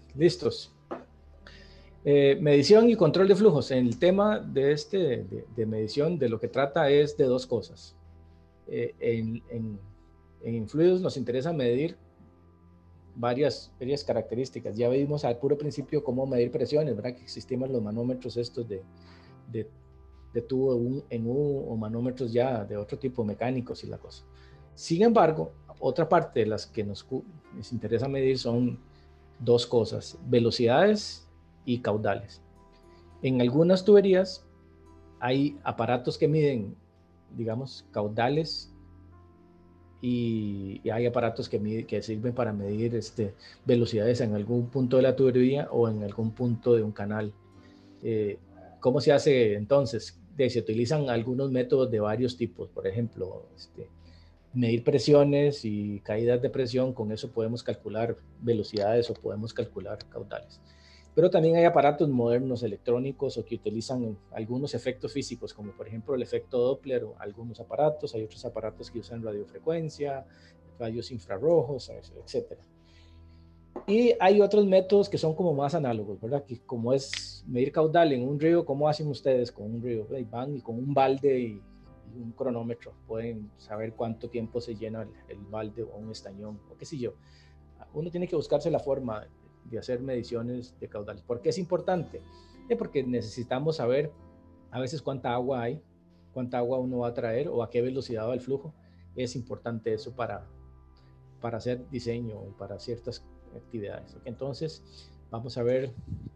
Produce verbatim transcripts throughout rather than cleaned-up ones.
Listos. Eh, medición y control de flujos. El tema de, este, de, de medición de lo que trata es de dos cosas. Eh, en, en, en fluidos nos interesa medir varias, varias características. Ya vimos al puro principio cómo medir presiones, ¿verdad? Que existían los manómetros estos de, de, de tubo en U o manómetros ya de otro tipo, mecánicos y la cosa. Sin embargo, otra parte de las que nos, nos interesa medir son dos cosas: velocidades y caudales. En algunas tuberías hay aparatos que miden, digamos, caudales, y, y hay aparatos que, mide, que sirven para medir este, velocidades en algún punto de la tubería o en algún punto de un canal. Eh, ¿Cómo se hace entonces? De, se utilizan algunos métodos de varios tipos. Por ejemplo, este, medir presiones y caídas de presión. Con eso podemos calcular velocidades o podemos calcular caudales. Pero también hay aparatos modernos electrónicos o que utilizan algunos efectos físicos, como por ejemplo el efecto Doppler o algunos aparatos. Hay otros aparatos que usan radiofrecuencia, rayos infrarrojos, etcétera. Y hay otros métodos que son como más análogos, ¿verdad? Que como es medir caudal en un río, ¿cómo hacen ustedes con un río? Van y con un balde y, y un cronómetro pueden saber cuánto tiempo se llena el, el balde o un estañón, o qué sé yo. Uno tiene que buscarse la forma de hacer mediciones de caudales. ¿Por qué es importante? Eh, porque necesitamos saber a veces cuánta agua hay, cuánta agua uno va a traer o a qué velocidad va el flujo. Es importante eso para, para hacer diseño o para ciertas actividades. ¿Okay? Entonces, vamos a ver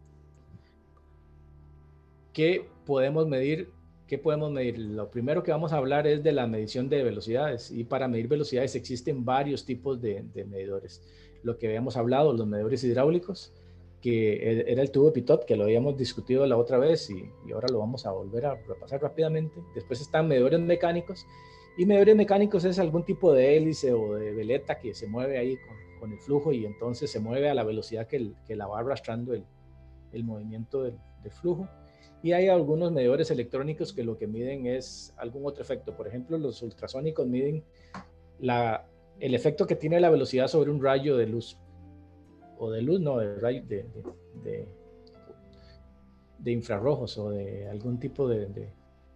qué podemos medir. ¿Qué podemos medir? Lo primero que vamos a hablar es de la medición de velocidades, y para medir velocidades existen varios tipos de, de medidores. Lo que habíamos hablado, los medidores hidráulicos, que era el tubo Pitot, que lo habíamos discutido la otra vez y, y ahora lo vamos a volver a repasar rápidamente. Después están medidores mecánicos, y medidores mecánicos es algún tipo de hélice o de veleta que se mueve ahí con, con el flujo, y entonces se mueve a la velocidad que, el, que la va arrastrando el, el movimiento del, del flujo. Y hay algunos medidores electrónicos que lo que miden es algún otro efecto. Por ejemplo, los ultrasónicos miden la, el efecto que tiene la velocidad sobre un rayo de luz. O de luz, no, de, rayo, de, de, de, de infrarrojos o de algún tipo de, de,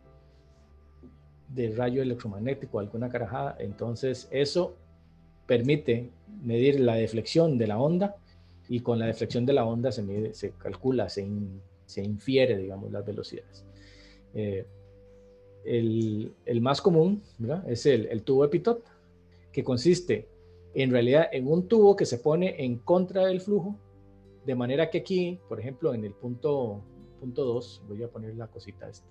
de rayo electromagnético, alguna carajada. Entonces, eso permite medir la deflexión de la onda, y con la deflexión de la onda se mide, se calcula, se, in, se infiere, digamos, las velocidades. Eh, el, el más común, ¿verdad?, es el, el tubo de Pitot, que consiste en realidad en un tubo que se pone en contra del flujo, de manera que aquí, por ejemplo, en el punto punto dos, voy a poner la cosita esta,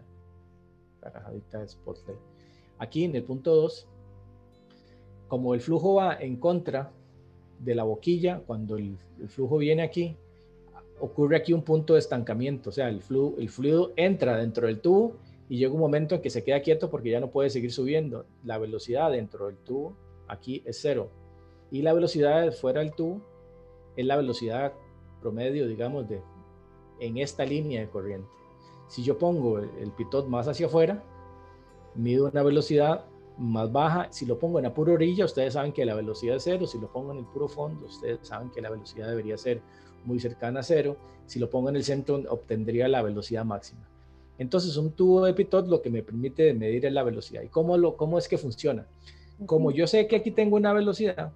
la carajadita de Spotlight. Aquí en el punto dos, como el flujo va en contra de la boquilla, cuando el, el flujo viene aquí, ocurre aquí un punto de estancamiento. O sea, el, flu, el fluido entra dentro del tubo y llega un momento en que se queda quieto porque ya no puede seguir subiendo. La velocidad dentro del tubo aquí es cero, y la velocidad fuera del tubo es la velocidad promedio, digamos, de, en esta línea de corriente. Si yo pongo el, el Pitot más hacia afuera, mido una velocidad más baja. Si lo pongo en la pura orilla, ustedes saben que la velocidad es cero. Si lo pongo en el puro fondo, ustedes saben que la velocidad debería ser muy cercana a cero. Si lo pongo en el centro, obtendría la velocidad máxima. Entonces, un tubo de Pitot lo que me permite medir es la velocidad. ¿Y cómo, lo, cómo es que funciona? Como yo sé que aquí tengo una velocidad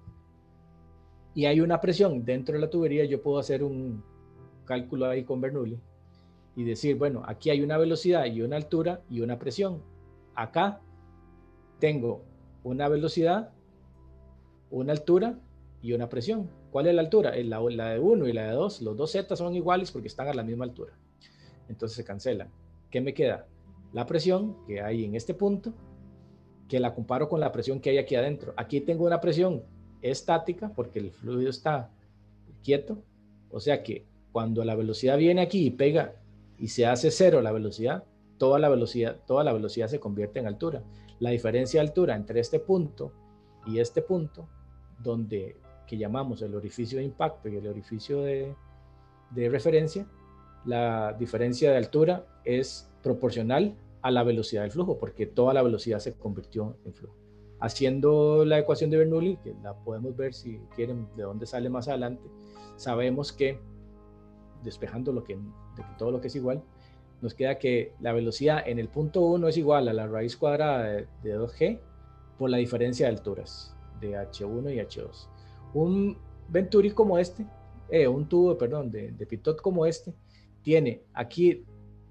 y hay una presión dentro de la tubería, yo puedo hacer un cálculo ahí con Bernoulli y decir, bueno, aquí hay una velocidad y una altura y una presión. Acá tengo una velocidad, una altura y una presión. ¿Cuál es la altura? La, la de uno y la de dos. Los dos Z son iguales porque están a la misma altura. Entonces se cancelan. ¿Qué me queda? La presión que hay en este punto, que la comparo con la presión que hay aquí adentro. Aquí tengo una presión estática porque el fluido está quieto. O sea que cuando la velocidad viene aquí y pega y se hace cero la velocidad, toda la velocidad, toda la velocidad se convierte en altura. La diferencia de altura entre este punto y este punto, donde que llamamos el orificio de impacto y el orificio de, de referencia, la diferencia de altura es proporcional a la velocidad del flujo, porque toda la velocidad se convirtió en flujo. Haciendo la ecuación de Bernoulli, que la podemos ver si quieren de dónde sale más adelante, sabemos que, despejando lo que, de que todo lo que es igual, nos queda que la velocidad en el punto uno es igual a la raíz cuadrada de, de dos G por la diferencia de alturas de H uno y H dos. Un Venturi como este, eh, un tubo, perdón, de, de Pitot como este, tiene aquí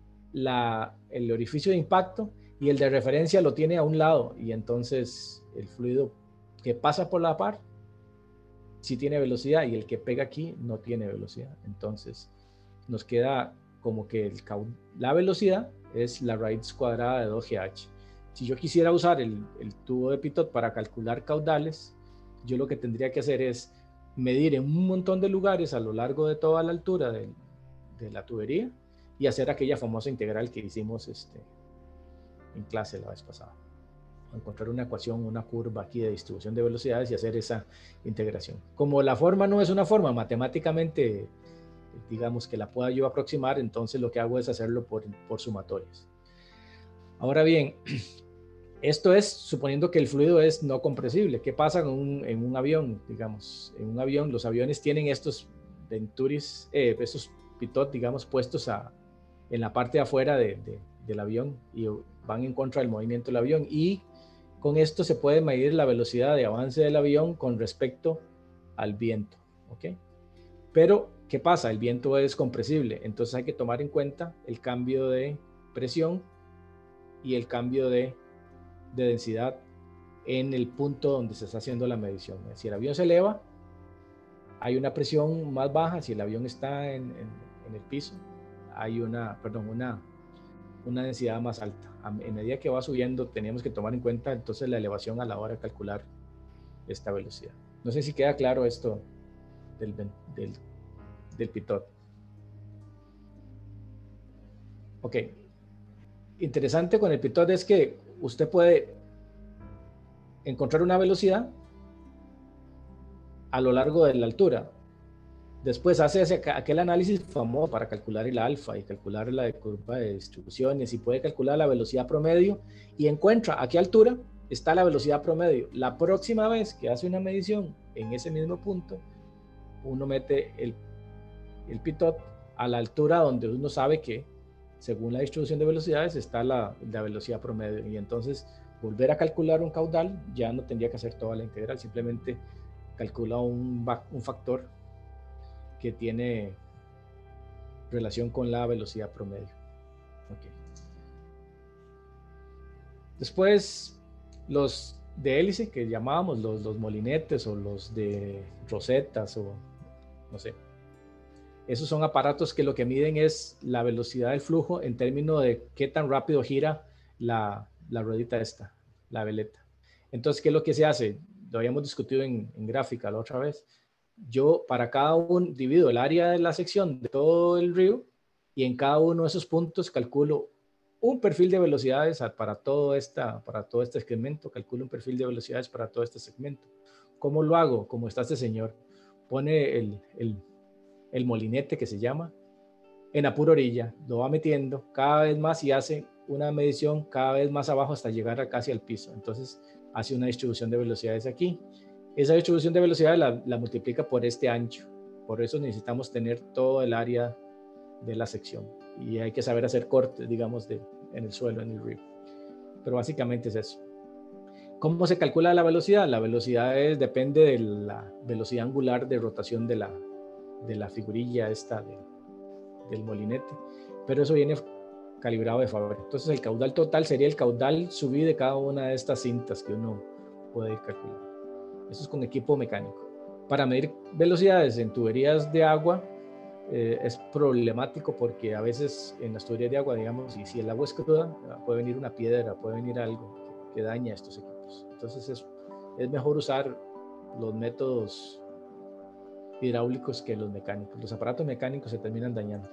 la, el orificio de impacto y el de referencia lo tiene a un lado, y entonces el fluido que pasa por la par sí tiene velocidad y el que pega aquí no tiene velocidad. Entonces nos queda como que el, la velocidad es la raíz cuadrada de dos G H. Si yo quisiera usar el, el tubo de Pitot para calcular caudales, yo lo que tendría que hacer es medir en un montón de lugares a lo largo de toda la altura de, de la tubería y hacer aquella famosa integral que hicimos este, en clase la vez pasada. Encontrar una ecuación, una curva aquí de distribución de velocidades y hacer esa integración. Como la forma no es una forma matemáticamente, digamos, que la pueda yo aproximar, entonces lo que hago es hacerlo por, por sumatorias. Ahora bien, esto es suponiendo que el fluido es no compresible. ¿Qué pasa en un, en un avión? Digamos, en un avión, los aviones tienen estos Venturis, eh, estos Pitot, digamos, puestos a, en la parte de afuera de, de, del avión y van en contra del movimiento del avión. Y con esto se puede medir la velocidad de avance del avión con respecto al viento, ¿ok? Pero, ¿qué pasa? El viento es compresible, entonces hay que tomar en cuenta el cambio de presión y el cambio de, de densidad en el punto donde se está haciendo la medición. Si el avión se eleva, hay una presión más baja. Si el avión está en, en, en el piso, hay una, perdón, una, una densidad más alta. A medida que va subiendo, tenemos que tomar en cuenta entonces la elevación a la hora de calcular esta velocidad. No sé si queda claro esto del, del, del Pitot. Ok. Interesante con el Pitot es que usted puede encontrar una velocidad a lo largo de la altura. Después hace ese, aquel análisis famoso para calcular el alfa y calcular la curva de distribuciones, y puede calcular la velocidad promedio y encuentra a qué altura está la velocidad promedio. La próxima vez que hace una medición en ese mismo punto, uno mete el, el Pitot a la altura donde uno sabe que según la distribución de velocidades está la, la velocidad promedio, y entonces volver a calcular un caudal ya no tendría que hacer toda la integral, simplemente calcula un, un factor que tiene relación con la velocidad promedio. Okay. Después, los de hélice que llamábamos los, los molinetes o los de rosetas o no sé. Esos son aparatos que lo que miden es la velocidad del flujo en términos de qué tan rápido gira la, la ruedita esta, la veleta. Entonces, ¿qué es lo que se hace? Lo habíamos discutido en, en gráfica la otra vez. Yo para cada uno divido el área de la sección de todo el río y en cada uno de esos puntos calculo un perfil de velocidades para todo, esta, para todo este segmento, calculo un perfil de velocidades para todo este segmento. ¿Cómo lo hago? Como está este señor. Pone el, el, el molinete que se llama en la pura orilla, lo va metiendo cada vez más y hace una medición cada vez más abajo hasta llegar a casi al piso. Entonces hace una distribución de velocidades aquí. Esa distribución de velocidades la, la multiplica por este ancho. Por eso necesitamos tener todo el área de la sección. Y hay que saber hacer cortes, digamos, de, en el suelo, en el río. Pero básicamente es eso. ¿Cómo se calcula la velocidad? La velocidad es, depende de la velocidad angular de rotación de la, de la figurilla esta de, del molinete. Pero eso viene calibrado de fábrica. Entonces el caudal total sería el caudal subido de cada una de estas cintas que uno puede ir calculando. Eso es con equipo mecánico. Para medir velocidades en tuberías de agua eh, es problemático porque a veces en las tuberías de agua, digamos, y si el agua es cruda, puede venir una piedra, puede venir algo que, que daña estos equipos. Entonces es, es mejor usar los métodos hidráulicos que los mecánicos. Los aparatos mecánicos se terminan dañando.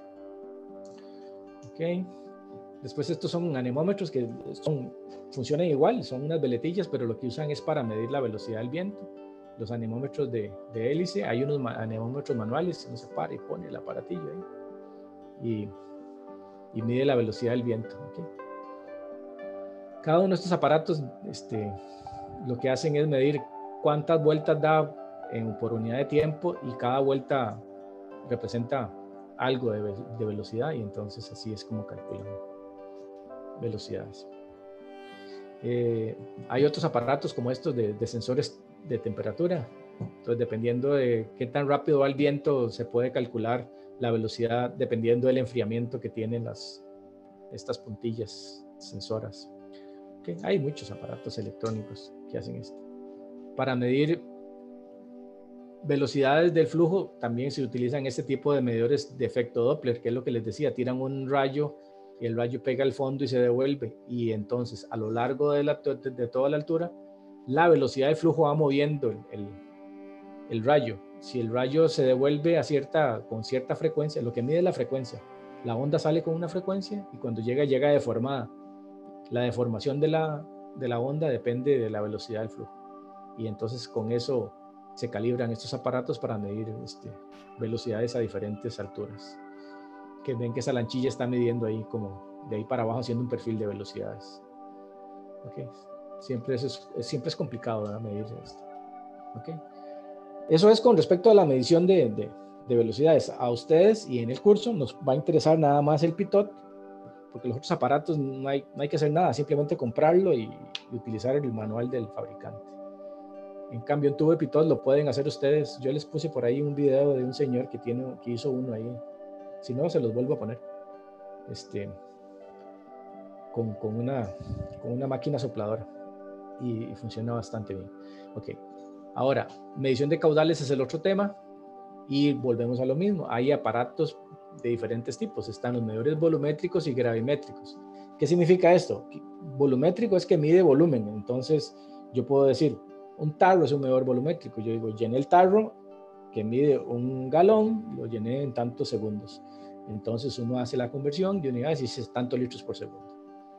Ok. Después estos son anemómetros que son, funcionan igual, son unas veletillas, pero lo que usan es para medir la velocidad del viento. Los anemómetros de, de hélice, hay unos anemómetros manuales, uno se para y pone el aparatillo ahí y, y mide la velocidad del viento. ¿Okay? Cada uno de estos aparatos este, lo que hacen es medir cuántas vueltas da en, por unidad de tiempo, y cada vuelta representa algo de, de velocidad, y entonces así es como calculan velocidades. Eh, hay otros aparatos como estos de, de sensores de temperatura. Entonces, dependiendo de qué tan rápido va el viento, se puede calcular la velocidad dependiendo del enfriamiento que tienen las, estas puntillas sensoras. Okay. Hay muchos aparatos electrónicos que hacen esto. Para medir velocidades del flujo también se utilizan este tipo de medidores de efecto Doppler, que es lo que les decía, tiran un rayo y el rayo pega al fondo y se devuelve, y entonces a lo largo de, la, de, de toda la altura la velocidad del flujo va moviendo el, el, el rayo. Si el rayo se devuelve a cierta, con cierta frecuencia, lo que mide es la frecuencia, la onda sale con una frecuencia y cuando llega, llega deformada. La deformación de la, de la onda depende de la velocidad del flujo, y entonces con eso se calibran estos aparatos para medir este, velocidades a diferentes alturas. Que ven que esa lanchilla está midiendo ahí como de ahí para abajo, haciendo un perfil de velocidades. Okay. Siempre, eso es, siempre es complicado, ¿verdad? Medir esto. Okay. Eso es con respecto a la medición de, de, de velocidades. A ustedes y en el curso nos va a interesar nada más el pitot, porque los otros aparatos no hay, no hay que hacer nada, simplemente comprarlo y, y utilizar el manual del fabricante. En cambio, un tubo de pitot lo pueden hacer ustedes. Yo les puse por ahí un video de un señor que, tiene, que hizo uno ahí. Si no, se los vuelvo a poner. Este, con, con, una, con una máquina sopladora. Y, y funciona bastante bien. Ok. Ahora, medición de caudales es el otro tema. Y volvemos a lo mismo. Hay aparatos de diferentes tipos. Están los medidores volumétricos y gravimétricos. ¿Qué significa esto? Volumétrico es que mide volumen. Entonces, yo puedo decir, un tarro es un medidor volumétrico. Yo digo, llené el tarro que mide un galón, lo llené en tantos segundos. Entonces, uno hace la conversión de unidades y dice tantos litros por segundo.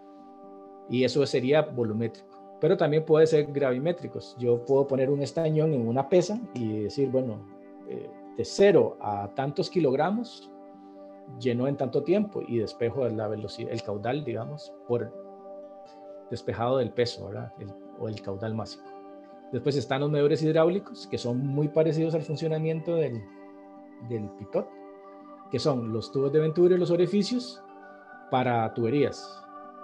Y eso sería volumétrico. Pero también puede ser gravimétricos. Yo puedo poner un estañón en una pesa y decir, bueno, eh, de cero a tantos kilogramos llenó en tanto tiempo, y despejo la velocidad, el caudal, digamos, por despejado del peso, ¿verdad? El, o el caudal máximo. Después están los medidores hidráulicos, que son muy parecidos al funcionamiento del, del pitot, que son los tubos de Venturi y los orificios para tuberías.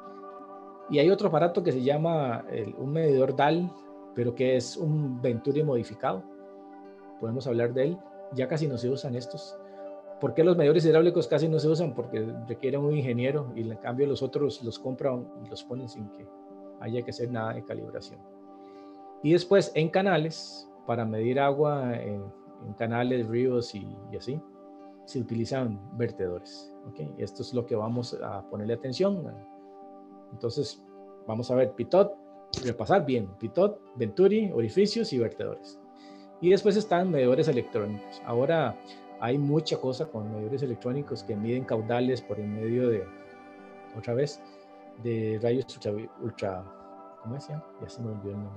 Y hay otro aparato que se llama el, un medidor D A L, pero que es un Venturi modificado. Podemos hablar de él. Ya casi no se usan estos. ¿Por qué los medidores hidráulicos casi no se usan? Porque requieren un ingeniero, y en cambio los otros los compran y los ponen sin que haya que hacer nada de calibración. Y después en canales, para medir agua en, en canales, ríos y, y así, se utilizan vertedores. ¿Okay? Esto es lo que vamos a ponerle atención. Entonces, vamos a ver pitot, repasar bien, pitot, Venturi, orificios y vertedores. Y después están medidores electrónicos. Ahora hay mucha cosa con medidores electrónicos que miden caudales por el medio de, otra vez, de rayos ultra, ultra ¿cómo se llama? Ya se me olvidó el nombre.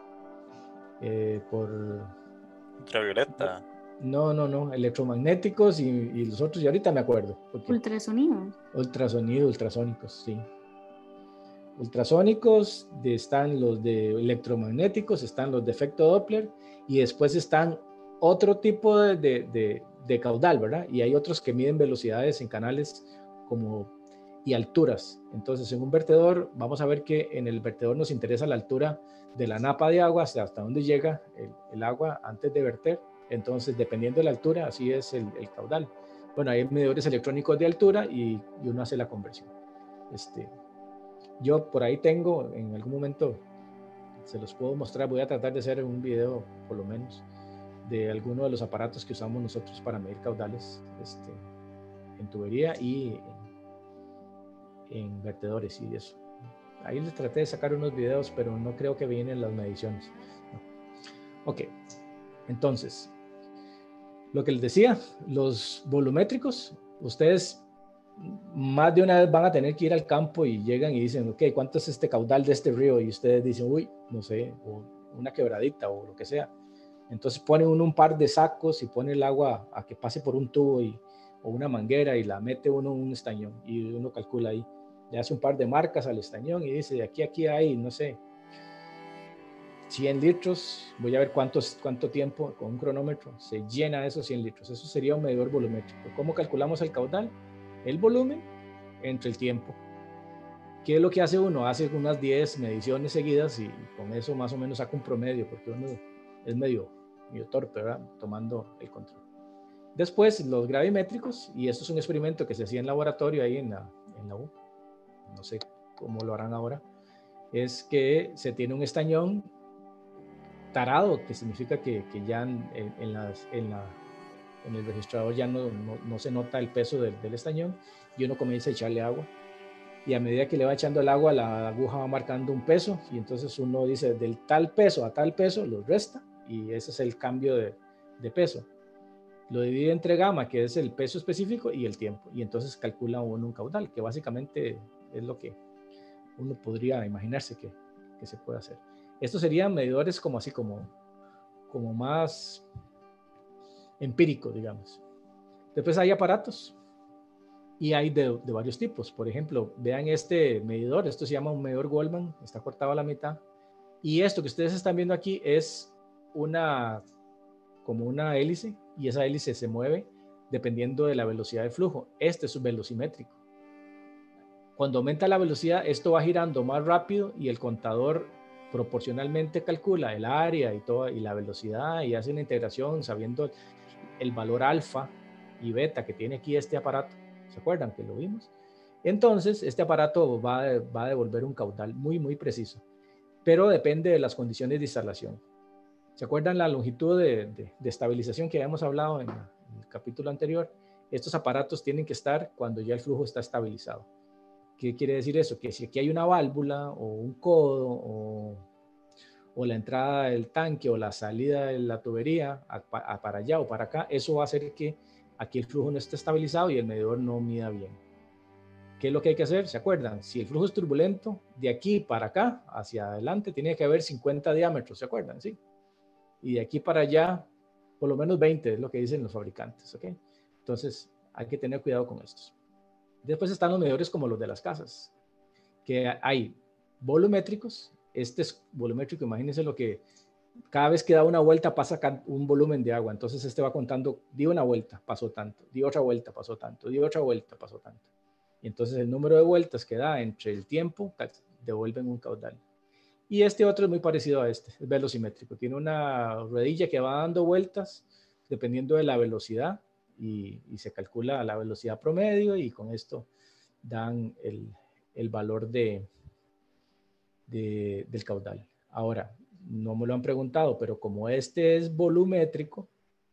Eh, por... Ultravioleta. No, no, no, electromagnéticos y, y los otros, y ahorita me acuerdo. Porque... Ultrasonido. Ultrasonido, ultrasónicos, sí. Ultrasónicos, de, están los de electromagnéticos, están los de efecto Doppler, y después están otro tipo de, de, de, de caudal, ¿verdad? Y hay otros que miden velocidades en canales como, y alturas. Entonces, en un vertedor, vamos a ver que en el vertedor nos interesa la altura de la napa de agua, hasta, hasta dónde llega el, el agua antes de verter. Entonces, dependiendo de la altura, así es el, el caudal. Bueno, hay medidores electrónicos de altura y, y uno hace la conversión. Este... Yo por ahí tengo, en algún momento se los puedo mostrar, voy a tratar de hacer un video por lo menos de alguno de los aparatos que usamos nosotros para medir caudales este, en tubería y en, en vertedores y eso. Ahí les traté de sacar unos videos, pero no creo que vienen las mediciones. No. Ok, entonces, lo que les decía, los volumétricos, ustedes más de una vez van a tener que ir al campo y llegan y dicen, ok, ¿cuánto es este caudal de este río? Y ustedes dicen, uy, no sé, o una quebradita o lo que sea. Entonces ponen uno un par de sacos y pone el agua a que pase por un tubo y, o una manguera, y la mete uno en un estañón y uno calcula ahí. Le hace un par de marcas al estañón y dice, de aquí a aquí hay, no sé, cien litros, voy a ver cuántos, cuánto tiempo con un cronómetro se llena esos cien litros. Eso sería un medidor volumétrico. ¿Cómo calculamos el caudal? El volumen entre el tiempo. ¿Qué es lo que hace uno? Hace unas diez mediciones seguidas y con eso más o menos saca un promedio, porque uno es medio, medio torpe, ¿verdad? Tomando el control. Después los gravimétricos, y esto es un experimento que se hacía en laboratorio ahí en la, en la U, no sé cómo lo harán ahora, es que se tiene un estañón tarado, que significa que, que ya en, en, las, en, la, en el registrador ya no, no, no se nota el peso del, del estañón, y uno comienza a echarle agua, y a medida que le va echando el agua, la aguja va marcando un peso, y entonces uno dice del tal peso a tal peso, lo resta, y ese es el cambio de, de peso. Lo divide entre gamma, que es el peso específico, y el tiempo, y entonces calcula uno un caudal, que básicamente es lo que uno podría imaginarse que, que se puede hacer. Estos serían medidores como así, como, como más empíricos, digamos. Después hay aparatos y hay de, de varios tipos. Por ejemplo, vean este medidor, esto se llama un medidor Goldman, está cortado a la mitad. Y esto que ustedes están viendo aquí es una, como una hélice, y esa hélice se mueve dependiendo de la velocidad de flujo. Este es un velocimétrico. Cuando aumenta la velocidad, esto va girando más rápido y el contador proporcionalmente calcula el área y, toda, y la velocidad y hace una integración sabiendo el valor alfa y beta que tiene aquí este aparato. ¿Se acuerdan que lo vimos? Entonces, este aparato va, va a devolver un caudal muy, muy preciso, pero depende de las condiciones de instalación. ¿Se acuerdan la longitud de, de, de estabilización que habíamos hablado en, en el capítulo anterior? Estos aparatos tienen que estar cuando ya el flujo está estabilizado. ¿Qué quiere decir eso? Que si aquí hay una válvula o un codo o, o la entrada del tanque o la salida de la tubería a, a, para allá o para acá, eso va a hacer que aquí el flujo no esté estabilizado y el medidor no mida bien. ¿Qué es lo que hay que hacer? ¿Se acuerdan? Si el flujo es turbulento, de aquí para acá, hacia adelante, tiene que haber cincuenta diámetros, ¿se acuerdan? Sí. Y de aquí para allá, por lo menos veinte, es lo que dicen los fabricantes, ¿ok? Entonces, hay que tener cuidado con estos. Después están los medidores como los de las casas, que hay volumétricos. Este es volumétrico, imagínense lo que cada vez que da una vuelta pasa un volumen de agua. Entonces este va contando, di una vuelta, pasó tanto, di otra vuelta, pasó tanto, di otra vuelta, pasó tanto. Y entonces el número de vueltas que da entre el tiempo devuelven un caudal. Y este otro es muy parecido a este, es velocimétrico. Tiene una ruedilla que va dando vueltas dependiendo de la velocidad. Y, y se calcula la velocidad promedio y con esto dan el, el valor de, de, del caudal. Ahora, no me lo han preguntado, pero como este es volumétrico,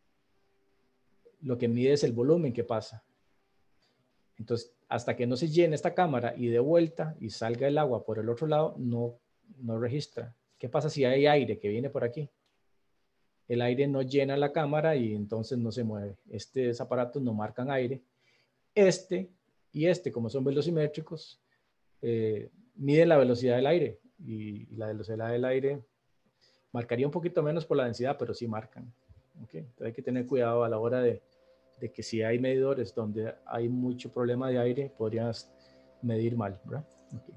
lo que mide es el volumen que pasa. Entonces, hasta que no se llene esta cámara y de vuelta y salga el agua por el otro lado, no, no registra. ¿Qué pasa si hay aire que viene por aquí? El aire no llena la cámara y entonces no se mueve. Estos aparatos no marcan aire. Este y este, como son velocimétricos, eh, miden la velocidad del aire y, y la velocidad del aire marcaría un poquito menos por la densidad, pero sí marcan. ¿Okay? Entonces hay que tener cuidado a la hora de, de que si hay medidores donde hay mucho problema de aire, podrías medir mal, ¿verdad? Okay.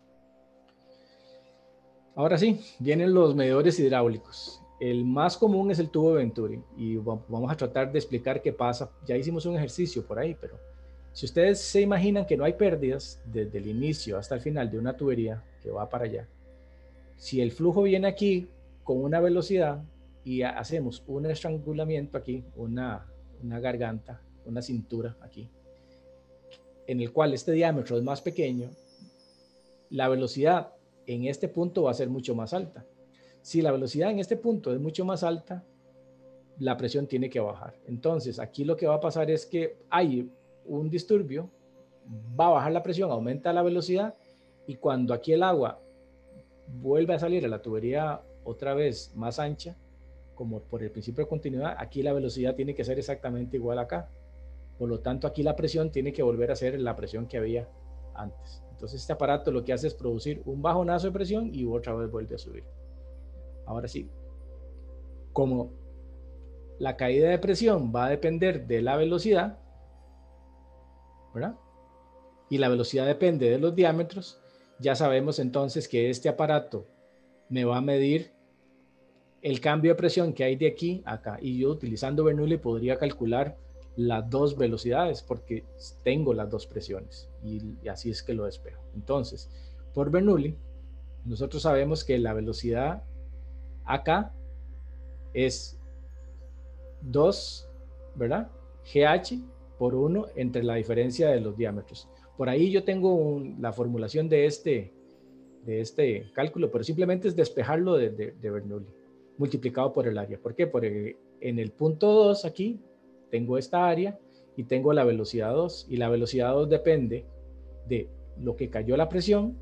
Ahora sí, vienen los medidores hidráulicos. El más común es el tubo Venturi y vamos a tratar de explicar qué pasa. Ya hicimos un ejercicio por ahí, pero si ustedes se imaginan que no hay pérdidas desde el inicio hasta el final de una tubería que va para allá, si el flujo viene aquí con una velocidad y hacemos un estrangulamiento aquí, una, una garganta, una cintura aquí, en el cual este diámetro es más pequeño, la velocidad en este punto va a ser mucho más alta. Si la velocidad en este punto es mucho más alta, la presión tiene que bajar. Entonces, aquí lo que va a pasar es que hay un disturbio, va a bajar la presión, aumenta la velocidad, y cuando aquí el agua vuelve a salir a la tubería otra vez más ancha, como por el principio de continuidad, aquí la velocidad tiene que ser exactamente igual acá. Por lo tanto, aquí la presión tiene que volver a ser la presión que había antes. Entonces, este aparato lo que hace es producir un bajonazo de presión y otra vez vuelve a subir. Ahora sí, como la caída de presión va a depender de la velocidad, ¿verdad? Y la velocidad depende de los diámetros, ya sabemos entonces que este aparato me va a medir el cambio de presión que hay de aquí a acá. Y yo utilizando Bernoulli podría calcular las dos velocidades porque tengo las dos presiones y, y así es que lo despejo. Entonces, por Bernoulli, nosotros sabemos que la velocidad acá es dos, ¿verdad? G H por uno entre la diferencia de los diámetros. Por ahí yo tengo un, la formulación de este, de este cálculo, pero simplemente es despejarlo de, de, de Bernoulli, multiplicado por el área. ¿Por qué? Porque en el punto dos aquí tengo esta área y tengo la velocidad dos, y la velocidad dos depende de lo que cayó la presión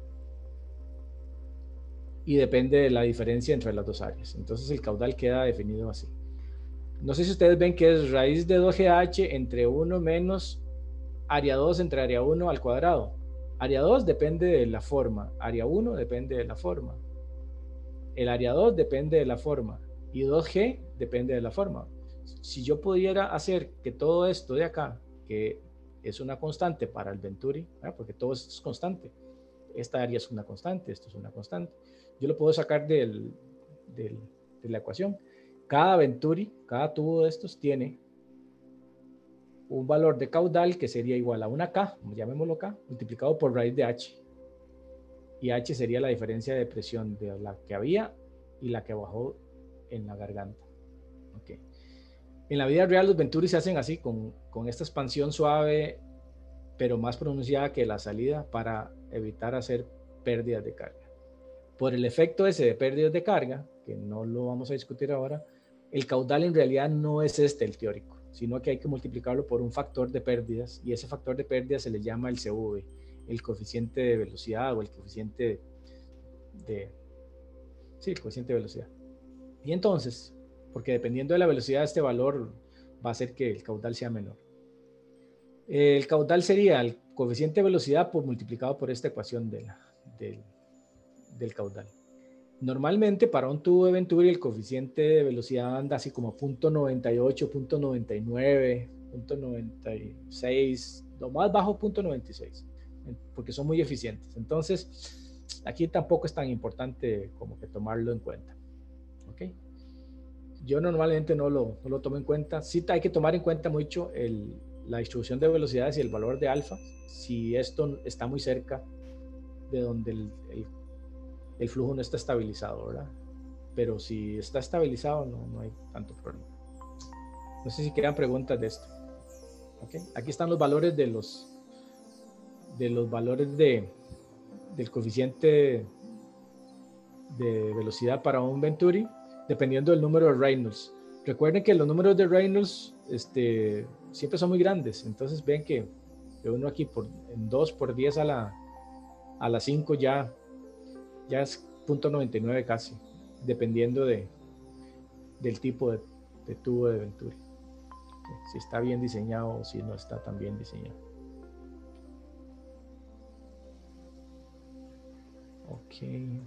y depende de la diferencia entre las dos áreas. Entonces el caudal queda definido así. No sé si ustedes ven que es raíz de dos G H entre uno menos área dos entre área uno al cuadrado. Área dos depende de la forma, área uno depende de la forma. El área dos depende de la forma y dos G depende de la forma. Si yo pudiera hacer que todo esto de acá, que es una constante para el Venturi, ¿verdad? Porque todo esto es constante. Esta área es una constante, esto es una constante. Yo lo puedo sacar del, del, de la ecuación. Cada Venturi, cada tubo de estos tiene un valor de caudal que sería igual a una K, llamémoslo K, multiplicado por raíz de H. Y H sería la diferencia de presión de la que había y la que bajó en la garganta. Okay. En la vida real los Venturi se hacen así, con, con esta expansión suave, pero más pronunciada que la salida para evitar hacer pérdidas de carga. Por el efecto ese de pérdidas de carga, que no lo vamos a discutir ahora, el caudal en realidad no es este el teórico, sino que hay que multiplicarlo por un factor de pérdidas, y ese factor de pérdidas se le llama el C V, el coeficiente de velocidad o el coeficiente de, sí, el coeficiente de velocidad. Y entonces, porque dependiendo de la velocidad, este valor va a hacer que el caudal sea menor. El caudal sería el coeficiente de velocidad por, multiplicado por esta ecuación de la, del, del caudal. Normalmente para un tubo de Venturi el coeficiente de velocidad anda así como punto noventa y ocho, punto noventa y nueve, punto noventa y seis, lo más bajo punto noventa y seis, porque son muy eficientes. Entonces, aquí tampoco es tan importante como que tomarlo en cuenta. ¿Okay? Yo normalmente no lo, no lo tomo en cuenta. Sí hay que tomar en cuenta mucho el, la distribución de velocidades y el valor de alfa, si esto está muy cerca de donde el, el el flujo no está estabilizado, ¿verdad? Pero si está estabilizado, no, no hay tanto problema. No sé si quedan preguntas de esto. ¿Okay? Aquí están los valores de los, de los valores de, del coeficiente de velocidad para un Venturi, dependiendo del número de Reynolds. Recuerden que los números de Reynolds este, siempre son muy grandes, entonces ven que, que uno aquí por, en dos por diez a la, a la cinco ya ya es punto noventa y nueve casi, dependiendo de, del tipo de, de tubo de Venturi. Si está bien diseñado o si no está tan bien diseñado. Ok.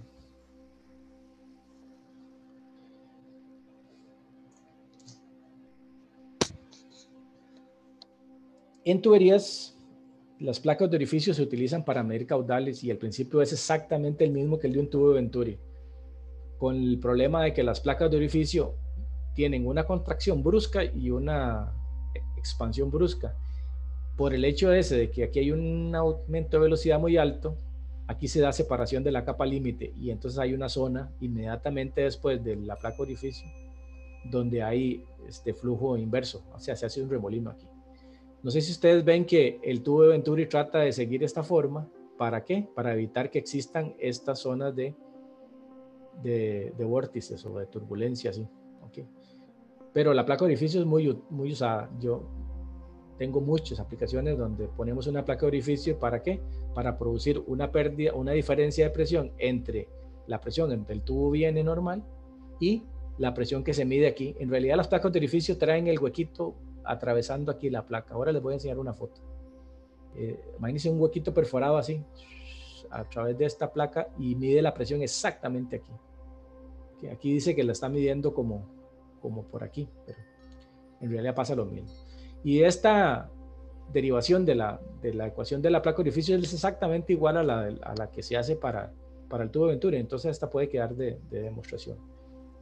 En tuberías, las placas de orificio se utilizan para medir caudales y el principio es exactamente el mismo que el de un tubo de Venturi, con el problema de que las placas de orificio tienen una contracción brusca y una expansión brusca. Por el hecho ese de que aquí hay un aumento de velocidad muy alto, aquí se da separación de la capa límite y entonces hay una zona inmediatamente después de la placa de orificio donde hay este flujo inverso, o sea, se hace un remolino aquí. No sé si ustedes ven que el tubo de Venturi trata de seguir esta forma. ¿Para qué? Para evitar que existan estas zonas de, de, de vórtices o de turbulencia. ¿Sí? Okay. Pero la placa de orificio es muy, muy usada. Yo tengo muchas aplicaciones donde ponemos una placa de orificio. ¿Para qué? Para producir una pérdida, una diferencia de presión entre la presión entre el tubo viene normal y la presión que se mide aquí. En realidad las placas de orificio traen el huequito atravesando aquí la placa. Ahora les voy a enseñar una foto. Eh, imagínense un huequito perforado así a través de esta placa y mide la presión exactamente aquí. Okay, aquí dice que la está midiendo como, como por aquí, pero en realidad pasa lo mismo. Y esta derivación de la, de la ecuación de la placa de orificio es exactamente igual a la, a la que se hace para, para el tubo de Venturi. Entonces esta puede quedar de, de demostración.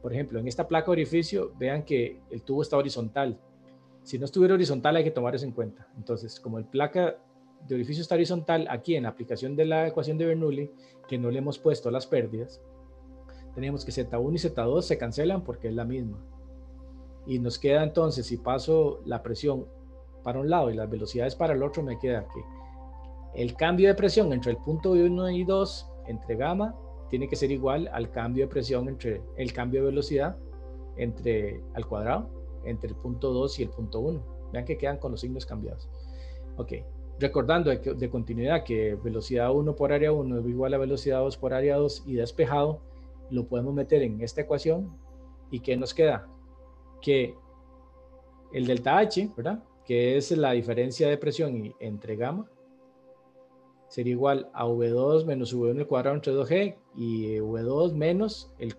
Por ejemplo, en esta placa orificio, vean que el tubo está horizontal. Si no estuviera horizontal, hay que tomar eso en cuenta. Entonces, como el placa de orificio está horizontal, aquí en la aplicación de la ecuación de Bernoulli, que no le hemos puesto las pérdidas, tenemos que Z uno y Z dos se cancelan porque es la misma. Y nos queda entonces, si paso la presión para un lado y las velocidades para el otro, me queda que el cambio de presión entre el punto uno y dos, entre gamma, tiene que ser igual al cambio de presión entre el cambio de velocidad entre al cuadrado, entre el punto dos y el punto uno. Vean que quedan con los signos cambiados. Ok, recordando de, de continuidad que velocidad uno por área uno es igual a velocidad dos por área dos y despejado, lo podemos meter en esta ecuación. ¿Y qué nos queda? Que el delta H, ¿verdad? Que es la diferencia de presión entre gamma, sería igual a V dos menos V uno al cuadrado entre dos G y V dos menos el,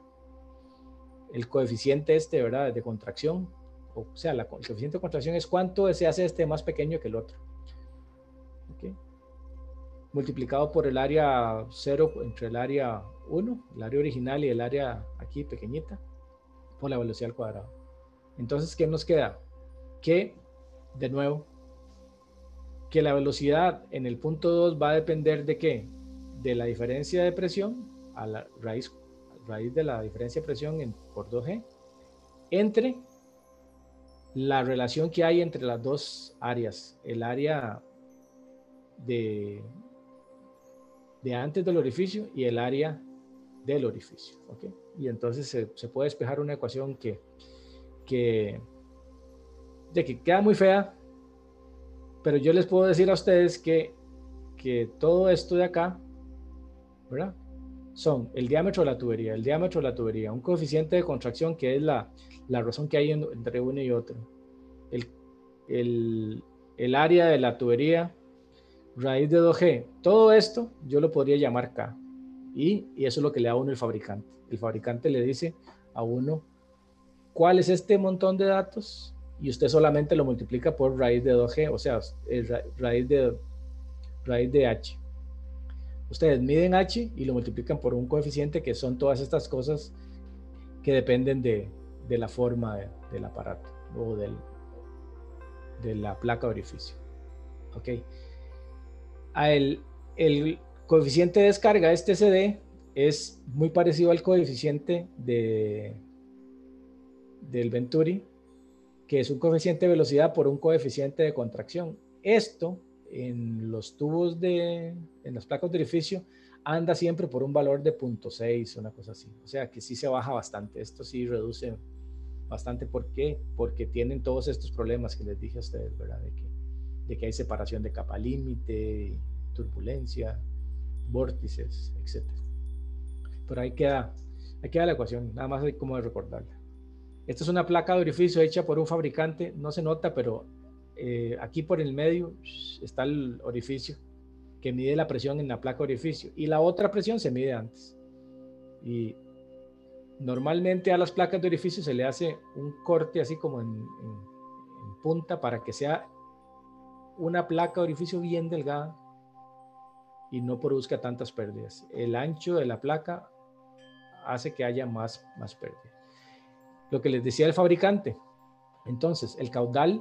el coeficiente este, ¿verdad? De contracción. O sea, la, el coeficiente de contracción es cuánto se hace este más pequeño que el otro. ¿Okay? Multiplicado por el área cero entre el área uno, el área original y el área aquí pequeñita, por la velocidad al cuadrado. Entonces, ¿qué nos queda? Que, de nuevo, que la velocidad en el punto dos va a depender de qué? De la diferencia de presión a la raíz, raíz de la diferencia de presión en, por dos G entre la relación que hay entre las dos áreas, el área de, de antes del orificio y el área del orificio. ¿Okay? Y entonces se, se puede despejar una ecuación que, que, de que queda muy fea, pero yo les puedo decir a ustedes que, que todo esto de acá, ¿verdad? Son el diámetro de la tubería, el diámetro de la tubería, un coeficiente de contracción que es la, la razón que hay en, entre uno y otro, el, el, el área de la tubería, raíz de dos G, todo esto yo lo podría llamar K. Y, y eso es lo que le da a uno el fabricante. El fabricante le dice a uno cuál es este montón de datos y usted solamente lo multiplica por raíz de dos G, o sea, ra raíz, de, raíz de H. Ustedes miden H y lo multiplican por un coeficiente que son todas estas cosas que dependen de, de la forma de, del aparato o del, de la placa de orificio. Ok. A el, el coeficiente de descarga, este C D, es muy parecido al coeficiente de, del Venturi, que es un coeficiente de velocidad por un coeficiente de contracción. Esto en los tubos de, en las placas de orificio, anda siempre por un valor de punto seis, una cosa así. O sea que sí se baja bastante. Esto sí reduce bastante. ¿Por qué? Porque tienen todos estos problemas que les dije a ustedes, ¿verdad? De que, de que hay separación de capa límite, turbulencia, vórtices, etcétera. Pero ahí queda, ahí queda la ecuación. Nada más hay como de recordarla. Esta es una placa de orificio hecha por un fabricante. No se nota, pero eh, aquí por el medio está el orificio que mide la presión en la placa de orificio. Y la otra presión se mide antes. Y normalmente a las placas de orificio se le hace un corte así como en, en, en punta para que sea una placa de orificio bien delgada y no produzca tantas pérdidas. El ancho de la placa hace que haya más, más pérdidas. Lo que les decía el fabricante, entonces el caudal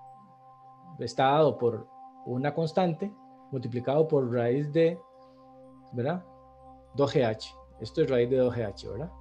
está dado por una constante multiplicado por raíz de, ¿verdad? dos G H. Esto es raíz de dos G H, ¿verdad?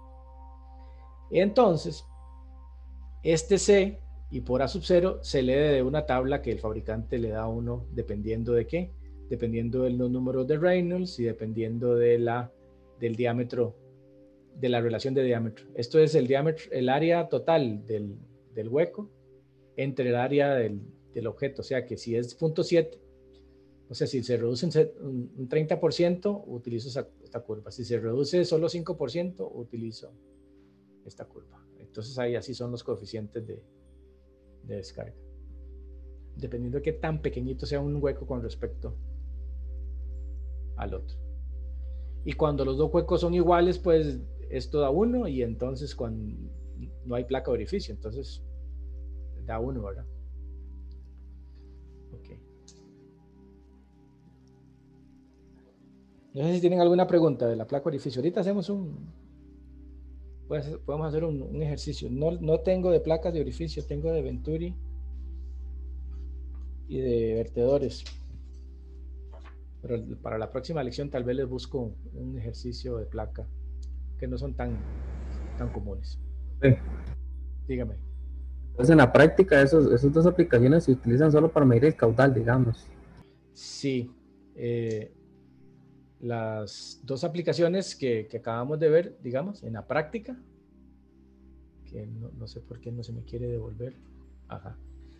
Entonces, este C y por A sub cero se lee de una tabla que el fabricante le da a uno dependiendo de qué, dependiendo de los números de Reynolds y dependiendo de la, del diámetro, de la relación de diámetro. Esto es el diámetro, el área total del, del hueco entre el área del, del objeto. O sea que si es punto siete, o sea, si se reduce un, un treinta por ciento, utilizo esa, esta curva. Si se reduce solo cinco por ciento, utilizo esta curva. Entonces ahí así son los coeficientes de, de descarga. Dependiendo de qué tan pequeñito sea un hueco con respecto al otro. Y cuando los dos huecos son iguales, pues esto da uno y entonces cuando no hay placa de orificio, entonces da uno, ¿verdad? Ok. No sé si tienen alguna pregunta de la placa de orificio. Ahorita hacemos un, pues, podemos hacer un, un ejercicio. No, no tengo de placas de orificio, tengo de Venturi y de vertedores. Pero para la próxima lección tal vez les busco un ejercicio de placa que no son tan, tan comunes. Sí. Dígame. Entonces, en la práctica, esos, esas dos aplicaciones se utilizan solo para medir el caudal, digamos. Sí. Eh, las dos aplicaciones que, que acabamos de ver, digamos, en la práctica, que no, no sé por qué no se me quiere devolver. Ajá.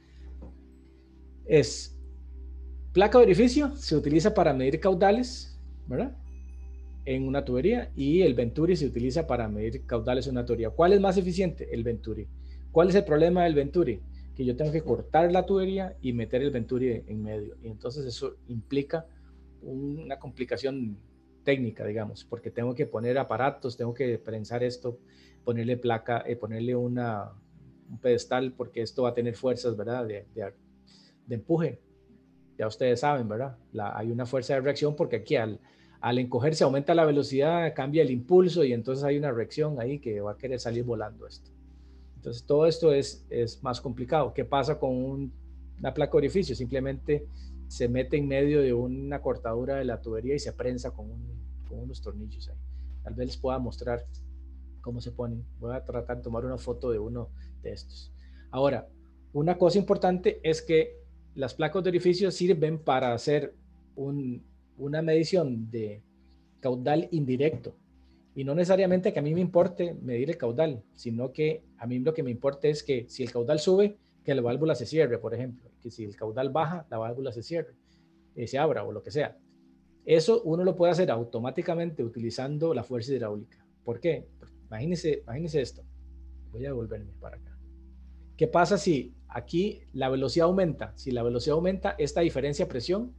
Es placa de orificio, se utiliza para medir caudales, ¿verdad? En una tubería, y el Venturi se utiliza para medir caudales en una tubería. ¿Cuál es más eficiente? El Venturi. ¿Cuál es el problema del Venturi? Que yo tengo que cortar la tubería y meter el Venturi en medio. Y entonces eso implica una complicación técnica, digamos, porque tengo que poner aparatos, tengo que prensar esto, ponerle placa, eh, ponerle una, un pedestal, porque esto va a tener fuerzas, ¿verdad? De, de, de empuje. Ya ustedes saben, ¿verdad? La, hay una fuerza de reacción porque aquí al, al encogerse aumenta la velocidad, cambia el impulso y entonces hay una reacción ahí que va a querer salir volando esto. Entonces todo esto es, es más complicado. ¿Qué pasa con un, una placa de orificio? Simplemente se mete en medio de una cortadura de la tubería y se prensa con, un, con unos tornillos ahí. Tal vez les pueda mostrar cómo se ponen. Voy a tratar de tomar una foto de uno de estos. Ahora, una cosa importante es que las placas de orificio sirven para hacer un, una medición de caudal indirecto. Y no necesariamente que a mí me importe medir el caudal, sino que a mí lo que me importa es que si el caudal sube, que la válvula se cierre, por ejemplo. Que si el caudal baja, la válvula se cierre, eh, se abra o lo que sea. Eso uno lo puede hacer automáticamente utilizando la fuerza hidráulica. ¿Por qué? Imagínense, imagínense esto. Voy a devolverme para acá. ¿Qué pasa si aquí la velocidad aumenta? Si la velocidad aumenta, esta diferencia de presión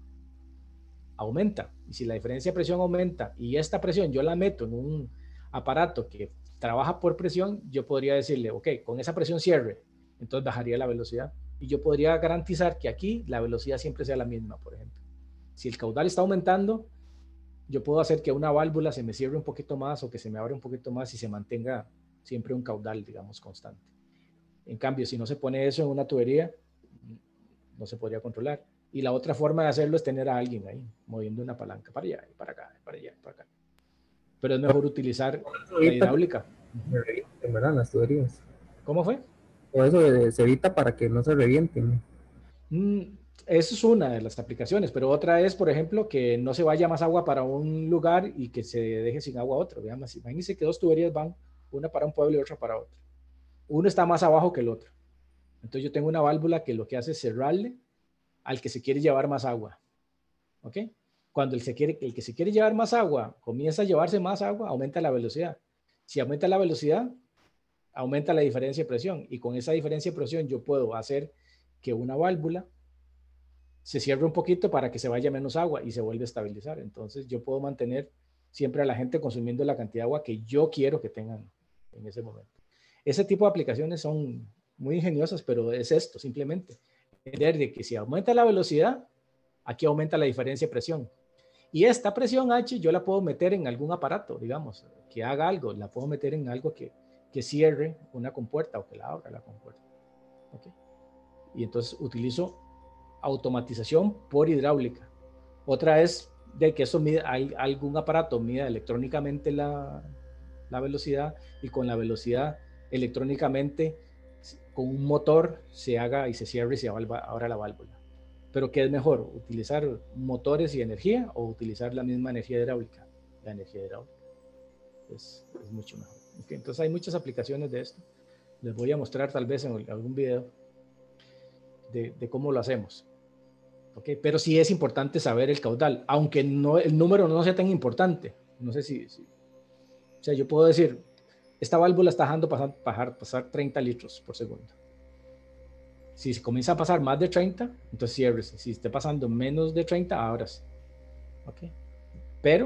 aumenta. Y si la diferencia de presión aumenta y esta presión yo la meto en un aparato que trabaja por presión, yo podría decirle, ok, con esa presión cierre, entonces bajaría la velocidad. Y yo podría garantizar que aquí la velocidad siempre sea la misma, por ejemplo. Si el caudal está aumentando, yo puedo hacer que una válvula se me cierre un poquito más o que se me abra un poquito más y se mantenga siempre un caudal, digamos, constante. En cambio, si no se pone eso en una tubería, no se podría controlar. Y la otra forma de hacerlo es tener a alguien ahí, moviendo una palanca para allá, y para acá, para allá, para acá. Pero es mejor utilizar la hidráulica. Se revienten, ¿verdad? Las tuberías. ¿Cómo fue? O eso se evita para que no se revienten. Mm, eso es una de las aplicaciones, pero otra es, por ejemplo, que no se vaya más agua para un lugar y que se deje sin agua a otro. Veamos, imagínense que dos tuberías van, una para un pueblo y otra para otro. Uno está más abajo que el otro. Entonces yo tengo una válvula que lo que hace es cerrarle al que se quiere llevar más agua. ¿Ok? Cuando el, se quiere, el que se quiere llevar más agua comienza a llevarse más agua, aumenta la velocidad. Si aumenta la velocidad, aumenta la diferencia de presión. Y con esa diferencia de presión yo puedo hacer que una válvula se cierre un poquito para que se vaya menos agua y se vuelve a estabilizar. Entonces yo puedo mantener siempre a la gente consumiendo la cantidad de agua que yo quiero que tengan en ese momento. Ese tipo de aplicaciones son muy ingeniosas, pero es esto, simplemente. Entender de que si aumenta la velocidad, aquí aumenta la diferencia de presión. Y esta presión H yo la puedo meter en algún aparato, digamos, que haga algo. La puedo meter en algo que, que cierre una compuerta o que la abra la compuerta. ¿Okay? Y entonces utilizo automatización por hidráulica. Otra es de que eso mide, hay algún aparato mida electrónicamente la, la velocidad y con la velocidad electrónicamente con un motor se haga y se cierre y se abra la válvula. Pero ¿qué es mejor? ¿Utilizar motores y energía o utilizar la misma energía hidráulica? La energía hidráulica es, es mucho mejor. Okay, entonces hay muchas aplicaciones de esto. Les voy a mostrar tal vez en algún video de, de cómo lo hacemos. Okay, pero sí es importante saber el caudal, aunque no, el número no sea tan importante. No sé si, si... O sea, yo puedo decir, esta válvula está dejando pasar, pasar, pasar treinta litros por segundo. Si se comienza a pasar más de treinta, entonces ciérrese. Si esté pasando menos de treinta, ábrase. ¿Okay? Pero,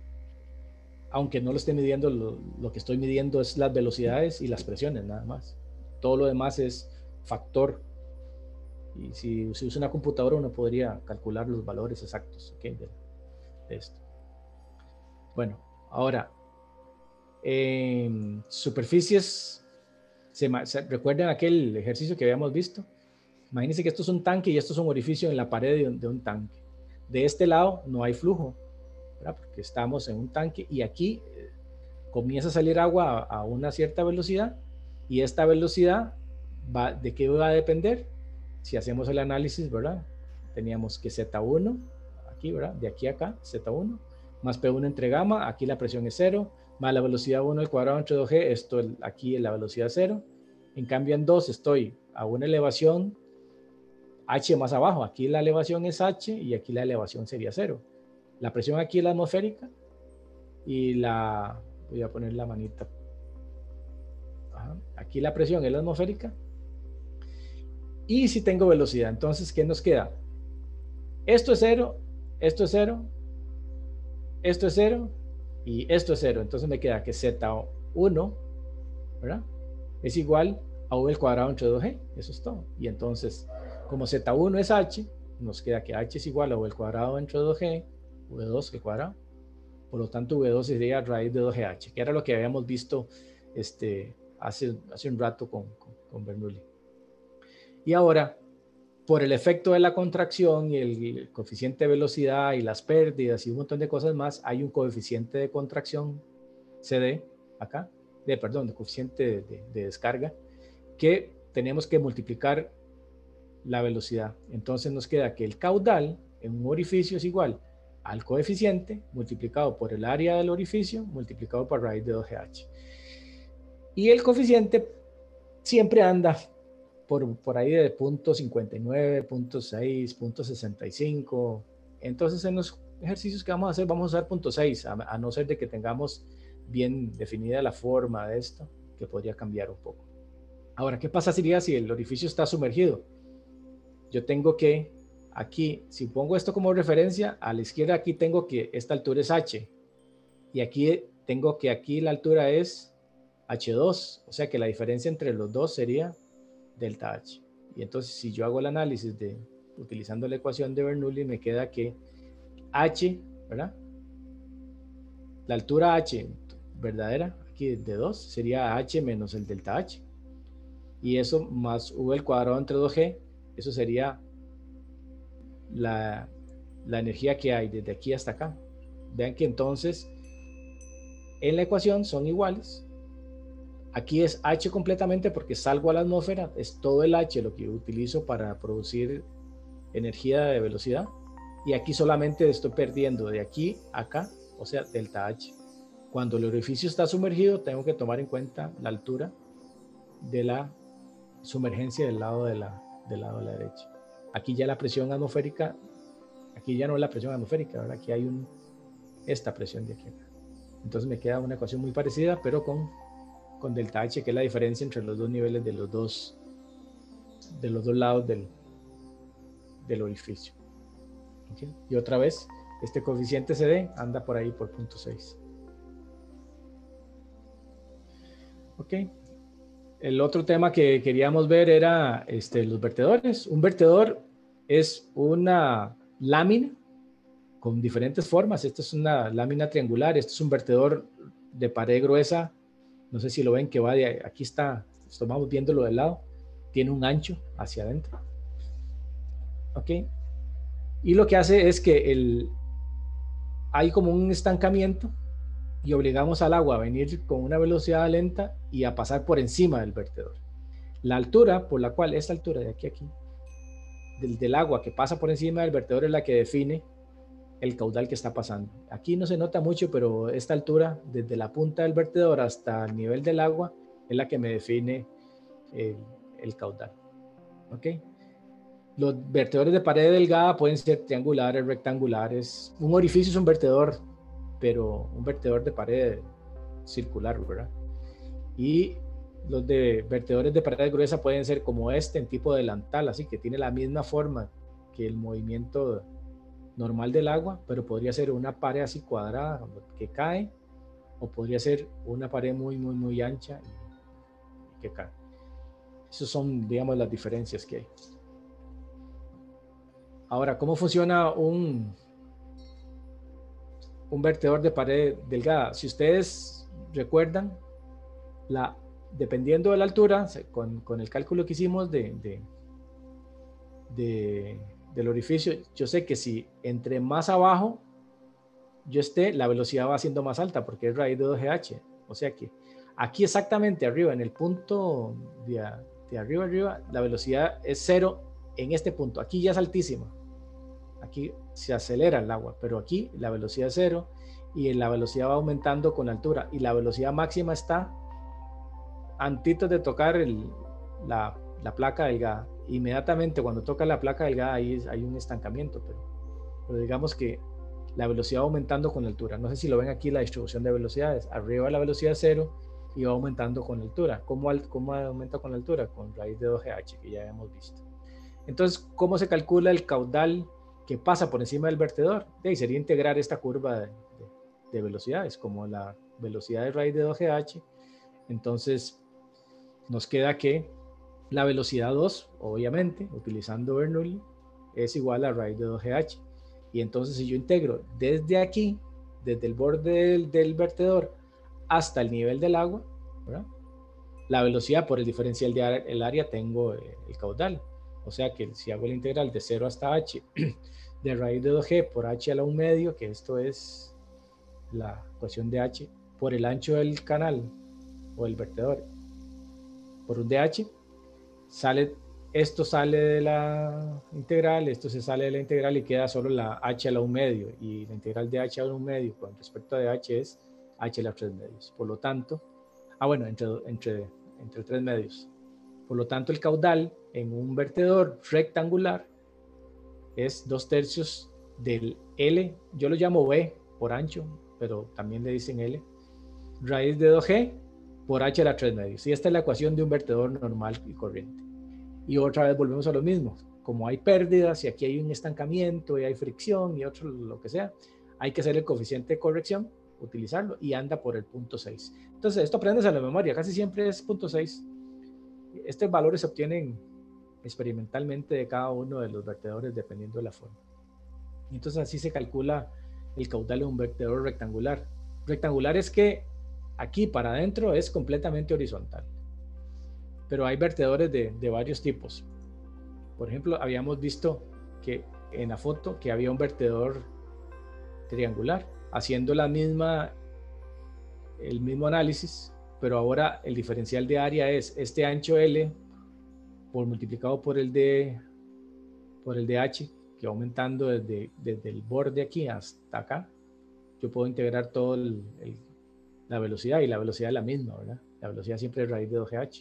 aunque no lo esté midiendo, lo, lo que estoy midiendo es las velocidades y las presiones, nada más. Todo lo demás es factor. Y si se usa una computadora, uno podría calcular los valores exactos, ¿okay? de, de esto. Bueno, ahora, en superficies, se, se, ¿recuerdan aquel ejercicio que habíamos visto? Imagínense que esto es un tanque y esto es un orificio en la pared de un, de un tanque. De este lado no hay flujo, ¿verdad? Porque estamos en un tanque y aquí eh, comienza a salir agua a, a una cierta velocidad y esta velocidad va, ¿de qué va a depender? Si hacemos el análisis, ¿verdad? Teníamos que Z uno, aquí, ¿verdad? De aquí a acá, Z uno, más P uno entre gamma, aquí la presión es cero, más la velocidad uno al cuadrado entre dos G, esto aquí es la velocidad cero. En cambio en dos estoy a una elevación H más abajo, aquí la elevación es H y aquí la elevación sería cero. La presión aquí es la atmosférica y la, voy a poner la manita. Ajá. Aquí la presión es la atmosférica. Y si tengo velocidad, entonces, ¿qué nos queda? Esto es cero, esto es cero, esto es cero y esto es cero. Entonces me queda que Z uno, ¿verdad? Es igual a V al cuadrado entre dos G. Eso es todo. Y entonces, como Z uno es H, nos queda que H es igual a V al cuadrado entre dos G, V dos al cuadrado. Por lo tanto, V dos sería raíz de dos G H, que era lo que habíamos visto este, hace, hace un rato con, con, con Bernoulli. Y ahora, por el efecto de la contracción y el coeficiente de velocidad y las pérdidas y un montón de cosas más, hay un coeficiente de contracción C D acá, de, perdón, de coeficiente de, de, de descarga, que tenemos que multiplicar la velocidad. Entonces nos queda que el caudal en un orificio es igual al coeficiente multiplicado por el área del orificio multiplicado por raíz de dos G H. Y el coeficiente siempre anda por, por ahí de punto cincuenta y nueve, punto seis, punto sesenta y cinco. Entonces en los ejercicios que vamos a hacer vamos a usar punto seis, a, a no ser de que tengamos bien definida la forma de esto, que podría cambiar un poco. Ahora, ¿qué pasa sería si el orificio está sumergido? Yo tengo que, aquí, si pongo esto como referencia, a la izquierda aquí tengo que esta altura es H, y aquí tengo que aquí la altura es H dos, o sea que la diferencia entre los dos sería delta H. Y entonces si yo hago el análisis de, utilizando la ecuación de Bernoulli, me queda que H, ¿verdad? La altura H verdadera, aquí de dos, sería H menos el delta H. Y eso más V al cuadrado entre dos G, eso sería la, la energía que hay desde aquí hasta acá. Vean que entonces en la ecuación son iguales. Aquí es H completamente porque salgo a la atmósfera, es todo el H lo que utilizo para producir energía de velocidad. Y aquí solamente estoy perdiendo de aquí a acá, o sea, delta H. Cuando el orificio está sumergido, tengo que tomar en cuenta la altura de la sumergencia del lado de la, del lado de la derecha. Aquí ya la presión atmosférica, aquí ya no es la presión atmosférica, ¿verdad? Aquí hay un, esta presión de aquí acá. Entonces me queda una ecuación muy parecida, pero con, con delta H, que es la diferencia entre los dos niveles de los dos, de los dos lados del, del orificio. ¿Okay? Y otra vez, este coeficiente C D anda por ahí por punto seis. Ok. El otro tema que queríamos ver era este, los vertedores. Un vertedor es una lámina con diferentes formas. Esta es una lámina triangular. Este es un vertedor de pared gruesa. No sé si lo ven que va de aquí está. Estamos viéndolo de lado. Tiene un ancho hacia adentro. Ok. Y lo que hace es que el, hay como un estancamiento y obligamos al agua a venir con una velocidad lenta y a pasar por encima del vertedor. La altura por la cual, esta altura de aquí a aquí, del, del agua que pasa por encima del vertedor es la que define el caudal que está pasando. Aquí no se nota mucho, pero esta altura, desde la punta del vertedor hasta el nivel del agua, es la que me define el, el caudal. ¿Ok? Los vertedores de pared delgada pueden ser triangulares, rectangulares. Un orificio es un vertedor, pero un vertedor de pared circular, ¿verdad? Y los de vertedores de pared gruesa pueden ser como este, en tipo delantal, así que tiene la misma forma que el movimiento normal del agua, pero podría ser una pared así cuadrada que cae, o podría ser una pared muy, muy, muy ancha y que cae. Esas son, digamos, las diferencias que hay. Ahora, ¿cómo funciona un, un vertedor de pared delgada? Si ustedes recuerdan, la, dependiendo de la altura, con, con el cálculo que hicimos de, de, de, del orificio, yo sé que si entre más abajo yo esté, la velocidad va siendo más alta porque es raíz de dos G H. O sea que aquí exactamente arriba, en el punto de, de arriba arriba, la velocidad es cero en este punto. Aquí ya es altísima. Aquí se acelera el agua, pero aquí la velocidad es cero y la velocidad va aumentando con la altura. Y la velocidad máxima está antes de tocar el, la, la placa delgada. Inmediatamente cuando toca la placa delgada ahí hay un estancamiento, pero, pero digamos que la velocidad va aumentando con la altura. No sé si lo ven aquí la distribución de velocidades. Arriba la velocidad es cero y va aumentando con la altura. ¿Cómo, cómo aumenta con la altura? Con raíz de dos G H, que ya hemos visto. Entonces, ¿cómo se calcula el caudal que pasa por encima del vertedor? Y sería integrar esta curva de, de, de velocidades, como la velocidad de raíz de dos G H. Entonces, nos queda que la velocidad dos, obviamente, utilizando Bernoulli, es igual a raíz de dos G H. Y entonces si yo integro desde aquí, desde el borde del, del vertedor hasta el nivel del agua, ¿verdad? La velocidad por el diferencial del área tengo eh, el caudal. O sea que si hago la integral de cero hasta h de raíz de dos G por h a la un medio, que esto es la ecuación de h, por el ancho del canal o el vertedor por un dh, sale, esto sale de la integral, esto se sale de la integral y queda solo la h a la un medio, y la integral de h a la un medio con respecto a dh es h a la tres medios. Por lo tanto, ah bueno, entre, entre, entre tres medios. Por lo tanto, el caudal en un vertedor rectangular es dos tercios del L, yo lo llamo B por ancho, pero también le dicen L, raíz de dos G por h a la tres medios. Y esta es la ecuación de un vertedor normal y corriente. Y otra vez volvemos a lo mismo. Como hay pérdidas y aquí hay un estancamiento y hay fricción y otro lo que sea, hay que hacer el coeficiente de corrección, utilizarlo, y anda por el punto seis. Entonces, esto aprendes a la memoria, casi siempre es punto seis. Estos valores se obtienen experimentalmente de cada uno de los vertedores dependiendo de la forma. Entonces, así se calcula el caudal de un vertedor rectangular. Rectangular es que aquí para adentro es completamente horizontal. Pero hay vertedores de, de varios tipos. Por ejemplo, habíamos visto que en la foto que había un vertedor triangular, haciendo la misma, el mismo análisis, pero ahora el diferencial de área es este ancho L por multiplicado por el de por el de H, que va aumentando desde, desde el borde aquí hasta acá. Yo puedo integrar todo el, el, la velocidad, y la velocidad es la misma, ¿verdad? La velocidad siempre es raíz de dos G H.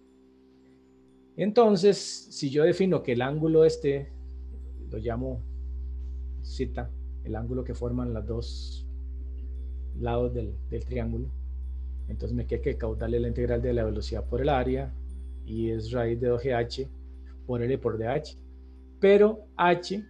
Entonces, si yo defino que el ángulo este, lo llamo zeta, el ángulo que forman los dos lados del, del triángulo, entonces me queda que el caudal es la integral de la velocidad por el área, y es raíz de dos G H por L por D H. Pero H,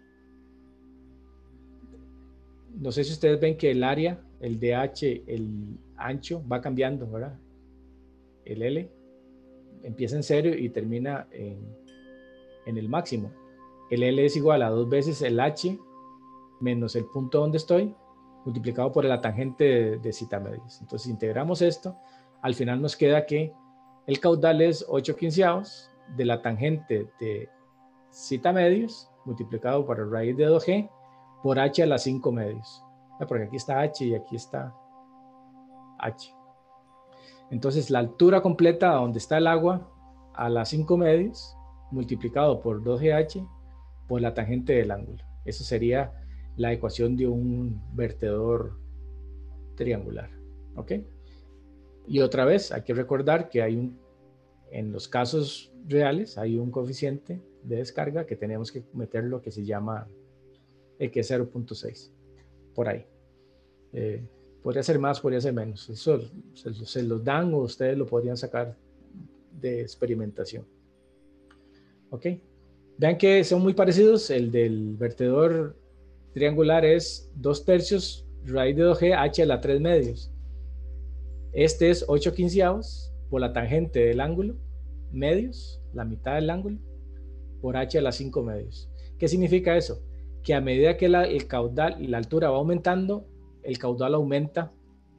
no sé si ustedes ven que el área, el D H, el ancho va cambiando, ¿verdad? El L empieza en cero y termina en, en el máximo. El L es igual a dos veces el H menos el punto donde estoy, multiplicado por la tangente de, de zeta medios. Entonces, si integramos esto, al final nos queda que el caudal es ocho quinceavos de la tangente de zeta medios multiplicado por el raíz de dos G por H a la cinco medios. Porque aquí está H y aquí está H. Entonces, la altura completa donde está el agua a las cinco medios multiplicado por dos G H por la tangente del ángulo. Eso sería la ecuación de un vertedor triangular. ¿Ok? Y otra vez, hay que recordar que hay un, en los casos reales, hay un coeficiente de descarga que tenemos que meter, lo que se llama el que es cero punto seis. Por ahí. Eh, podría ser más, podría ser menos. Eso se, se los dan o ustedes lo podrían sacar de experimentación. ¿Ok? Vean que son muy parecidos. El del vertedor triangular es dos tercios raíz de dos G H a la tres medios. Este es ocho quinceavos por la tangente del ángulo, medios, la mitad del ángulo, por H a la cinco medios. ¿Qué significa eso? Que a medida que la, el caudal y la altura va aumentando, el caudal aumenta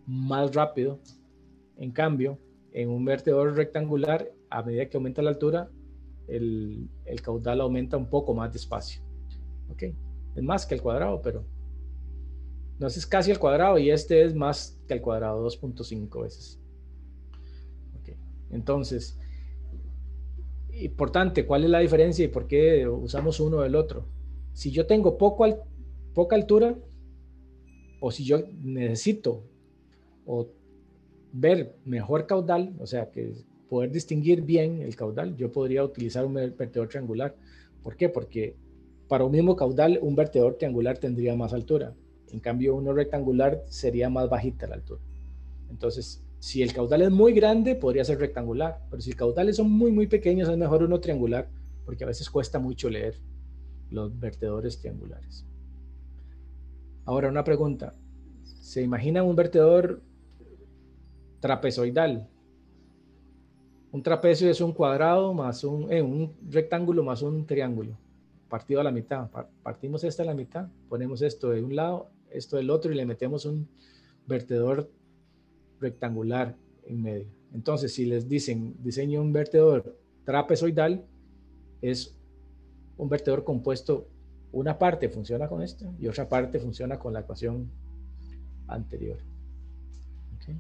más rápido. En cambio, en un vertedor rectangular, a medida que aumenta la altura, el, el caudal aumenta un poco más despacio. ¿Ok? Es más que el cuadrado, pero no es casi el cuadrado, y este es más que el cuadrado, dos punto cinco veces. ¿Ok? Entonces, importante, ¿cuál es la diferencia y por qué usamos uno del otro? Si yo tengo poco al, poca altura, o si yo necesito o ver mejor caudal, o sea, que poder distinguir bien el caudal, yo podría utilizar un vertedor triangular. ¿Por qué? Porque para un mismo caudal, un vertedor triangular tendría más altura. En cambio, uno rectangular sería más bajita la altura. Entonces, si el caudal es muy grande, podría ser rectangular. Pero si el caudales son muy, muy pequeños, es mejor uno triangular, porque a veces cuesta mucho leer los vertedores triangulares. Ahora, una pregunta. ¿Se imagina un vertedor trapezoidal? Un trapecio es un cuadrado más un, eh, un rectángulo más un triángulo partido a la mitad. Partimos esta a la mitad, ponemos esto de un lado, esto del otro, y le metemos un vertedor rectangular en medio. Entonces, si les dicen diseño un vertedor trapezoidal, es un vertedor compuesto, una parte funciona con esto y otra parte funciona con la ecuación anterior. Okay.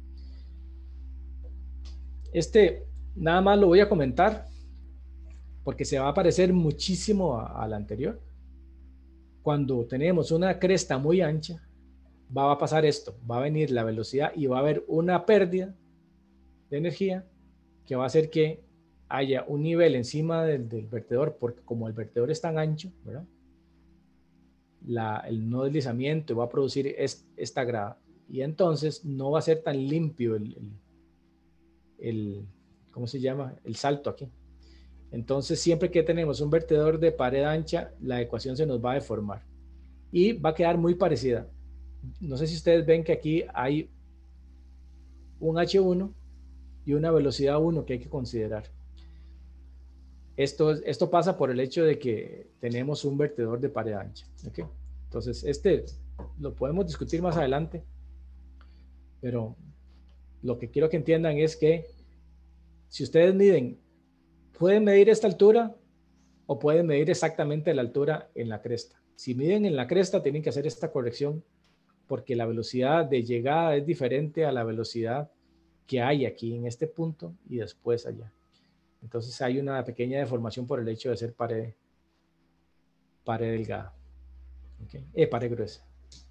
Este nada más lo voy a comentar porque se va a parecer muchísimo a, a la anterior. Cuando tenemos una cresta muy ancha, va a pasar esto, va a venir la velocidad y va a haber una pérdida de energía que va a hacer que haya un nivel encima del, del vertedor, porque como el vertedor es tan ancho, ¿verdad? La, el no deslizamiento va a producir es, esta grada, y entonces no va a ser tan limpio el, el, el ¿cómo se llama? El salto aquí. Entonces, siempre que tenemos un vertedor de pared ancha, la ecuación se nos va a deformar y va a quedar muy parecida. No sé si ustedes ven que aquí hay un hache uno y una velocidad uno que hay que considerar. Esto, esto pasa por el hecho de que tenemos un vertedor de pared ancha. ¿Okay? Entonces, este lo podemos discutir más adelante, pero lo que quiero que entiendan es que si ustedes miden, pueden medir esta altura o pueden medir exactamente la altura en la cresta. Si miden en la cresta, tienen que hacer esta corrección porque la velocidad de llegada es diferente a la velocidad que hay aquí en este punto y después allá. Entonces hay una pequeña deformación por el hecho de ser pared, pared delgada. Okay. Eh, pared gruesa.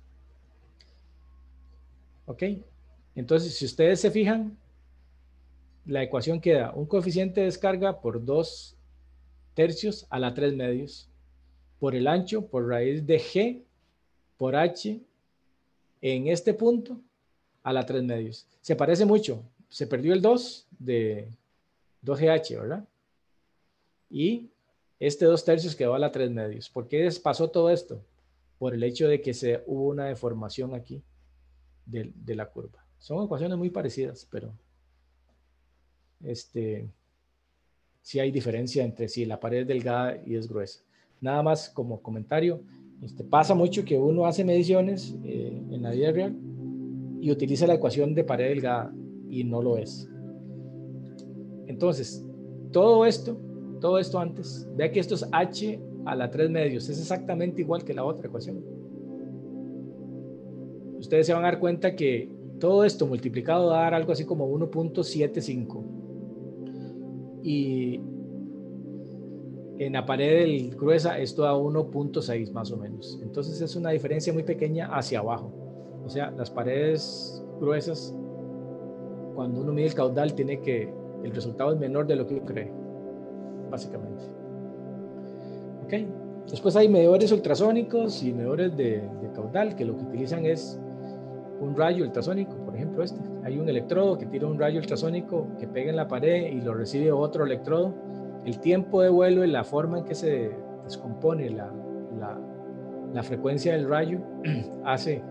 Ok. Entonces, si ustedes se fijan, la ecuación queda un coeficiente de descarga por dos tercios a la tres medios, por el ancho, por raíz de G, por H, en este punto, a la tres medios. Se parece mucho. Se perdió el dos de dos G H, ¿verdad? Y este dos tercios quedó a la tres medios. ¿Por qué pasó todo esto? Por el hecho de que se hubo una deformación aquí de, de la curva. Son ecuaciones muy parecidas, pero este, sí hay diferencia entre si la pared es delgada y es gruesa. Nada más como comentario, este, pasa mucho que uno hace mediciones eh, en la vida real y utiliza la ecuación de pared delgada y no lo es. Entonces, todo esto, todo esto antes, vea que esto es H a la tres medios, es exactamente igual que la otra ecuación. Ustedes se van a dar cuenta que todo esto multiplicado va a dar algo así como uno punto setenta y cinco. Y en la pared gruesa esto da uno punto seis más o menos. Entonces es una diferencia muy pequeña hacia abajo. O sea, las paredes gruesas, cuando uno mide el caudal, tiene que, el resultado es menor de lo que uno cree, básicamente. Ok. Después hay medidores ultrasónicos y medidores de, de caudal, que lo que utilizan es un rayo ultrasónico, por ejemplo este. Hay un electrodo que tira un rayo ultrasónico que pega en la pared y lo recibe otro electrodo. El tiempo de vuelo y la forma en que se descompone la, la, la frecuencia del rayo hace,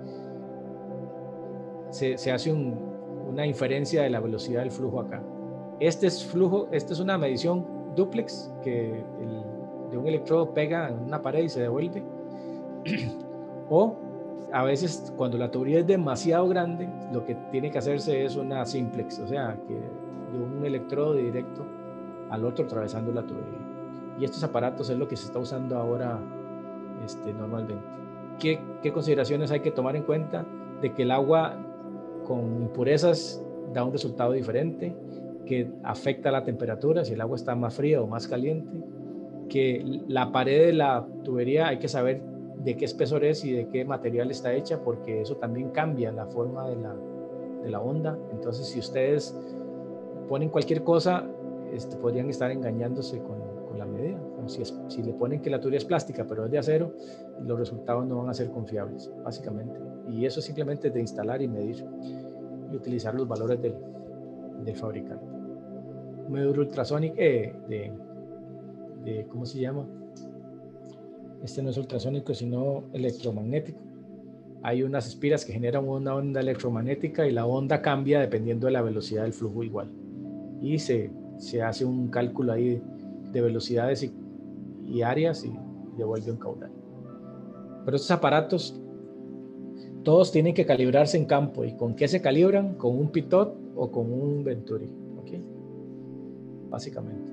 se, se hace un, una inferencia de la velocidad del flujo acá. Este es flujo, esta es una medición dúplex que el, de un electrodo pega en una pared y se devuelve. O a veces cuando la tubería es demasiado grande, lo que tiene que hacerse es una simplex, o sea, que de un electrodo directo al otro atravesando la tubería. Y estos aparatos es lo que se está usando ahora este, normalmente. ¿Qué, ¿Qué consideraciones hay que tomar en cuenta? De que el agua con impurezas da un resultado diferente, que afecta la temperatura, si el agua está más fría o más caliente, que la pared de la tubería hay que saber de qué espesor es y de qué material está hecha, porque eso también cambia la forma de la, de la onda. Entonces, si ustedes ponen cualquier cosa, este, podrían estar engañándose con, con la medida. Como si, es, si le ponen que la tubería es plástica, pero es de acero, los resultados no van a ser confiables, básicamente. Y eso simplemente es de instalar y medir y utilizar los valores del, del fabricante. Un medidor ultrasónico eh, de, de, ¿cómo se llama? Este no es ultrasónico, sino electromagnético. Hay unas espiras que generan una onda electromagnética y la onda cambia dependiendo de la velocidad del flujo igual. Y se, se hace un cálculo ahí de velocidades y, y áreas y devuelve un caudal. Pero estos aparatos, todos tienen que calibrarse en campo. ¿Y con qué se calibran? Con un pitot o con un Venturi. ¿Ok? Básicamente.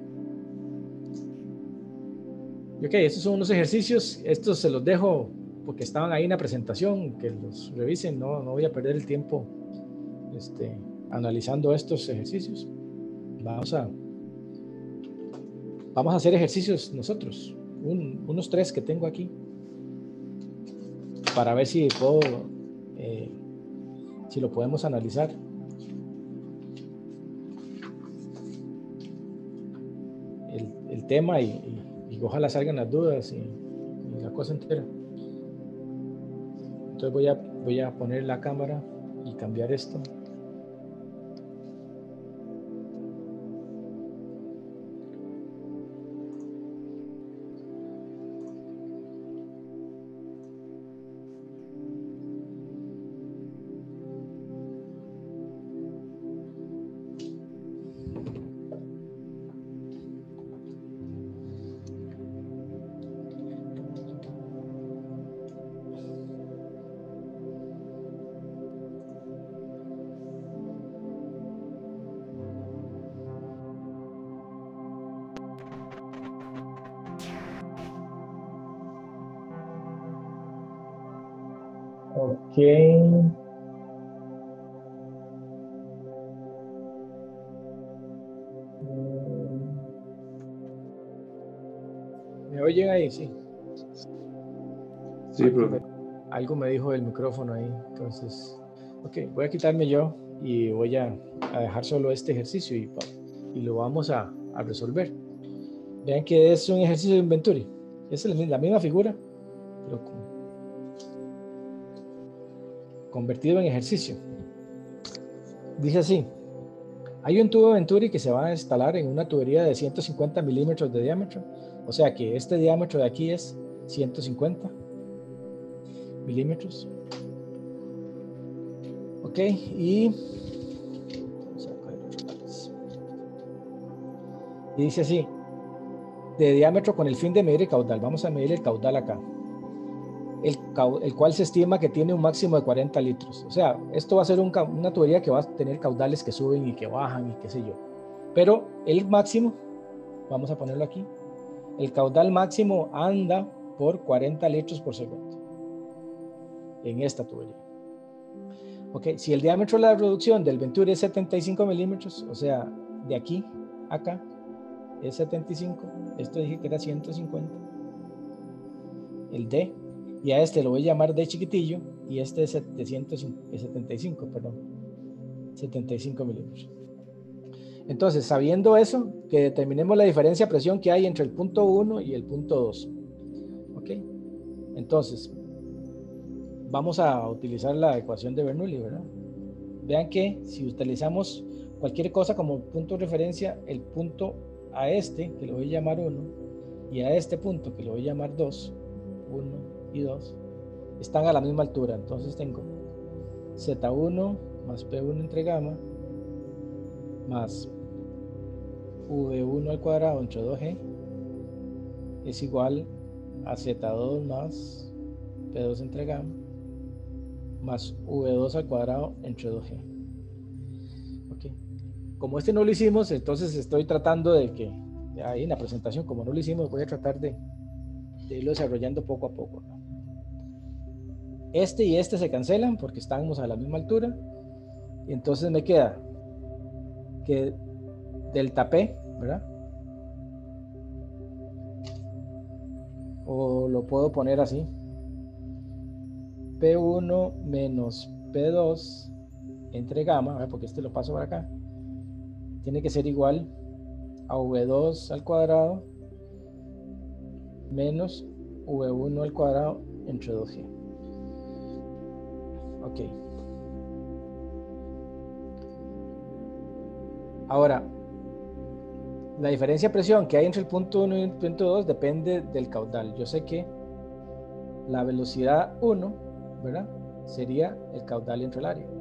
Y ok, estos son unos ejercicios. Estos se los dejo porque estaban ahí en la presentación. Que los revisen. No, no voy a perder el tiempo este, analizando estos ejercicios. Vamos a, vamos a hacer ejercicios nosotros. Un, unos tres que tengo aquí. Para ver si puedo... Eh, si lo podemos analizar. El, el tema y, y, y ojalá salgan las dudas y, y la cosa entera. Entonces voy a, voy a poner la cámara y cambiar esto. Ok. ¿Me oyen ahí? Sí. Sí, algo, profe. me, algo me dijo el micrófono ahí. Entonces, ok, voy a quitarme yo y voy a, a dejar solo este ejercicio y, y lo vamos a, a resolver. Vean que es un ejercicio de Venturi. Es la misma figura, pero con, convertido en ejercicio. Dice así: hay un tubo Venturi que se va a instalar en una tubería de ciento cincuenta milímetros de diámetro, o sea que este diámetro de aquí es ciento cincuenta milímetros. Ok, y y dice así: de diámetro con el fin de medir el caudal. Vamos a medir el caudal acá. El, el cual se estima que tiene un máximo de cuarenta litros. O sea, esto va a ser un, una tubería que va a tener caudales que suben y que bajan y qué sé yo. Pero el máximo, vamos a ponerlo aquí, el caudal máximo anda por cuarenta litros por segundo en esta tubería. Ok, si el diámetro de la reducción del Venturi es setenta y cinco milímetros, o sea, de aquí a acá es setenta y cinco, esto dije que era ciento cincuenta, el D, y a este lo voy a llamar D chiquitillo, y este es de setenta y cinco, perdón, setenta y cinco milímetros. Entonces, sabiendo eso, que determinemos la diferencia de presión que hay entre el punto uno y el punto dos. Ok, entonces vamos a utilizar la ecuación de Bernoulli, ¿verdad? Vean que si utilizamos cualquier cosa como punto de referencia, el punto a este, que lo voy a llamar uno, y a este punto, que lo voy a llamar dos, uno y dos, están a la misma altura. Entonces tengo Z uno más P uno entre gamma más V uno al cuadrado entre dos G es igual a Z dos más P dos entre gamma más V dos al cuadrado entre dos G. Ok. Como este no lo hicimos, entonces estoy tratando de que, ahí en la presentación, como no lo hicimos, voy a tratar de, de irlo desarrollando poco a poco, ¿no? Este y este se cancelan porque estamos a la misma altura. Y entonces me queda que delta P, ¿verdad? O lo puedo poner así. P uno menos P dos entre gamma, ¿verdad? Porque este lo paso para acá. Tiene que ser igual a V dos al cuadrado menos V uno al cuadrado entre dos G. Ok. Ahora, la diferencia de presión que hay entre el punto uno y el punto dos depende del caudal. Yo sé que la velocidad uno, ¿verdad? Sería el caudal entre el área.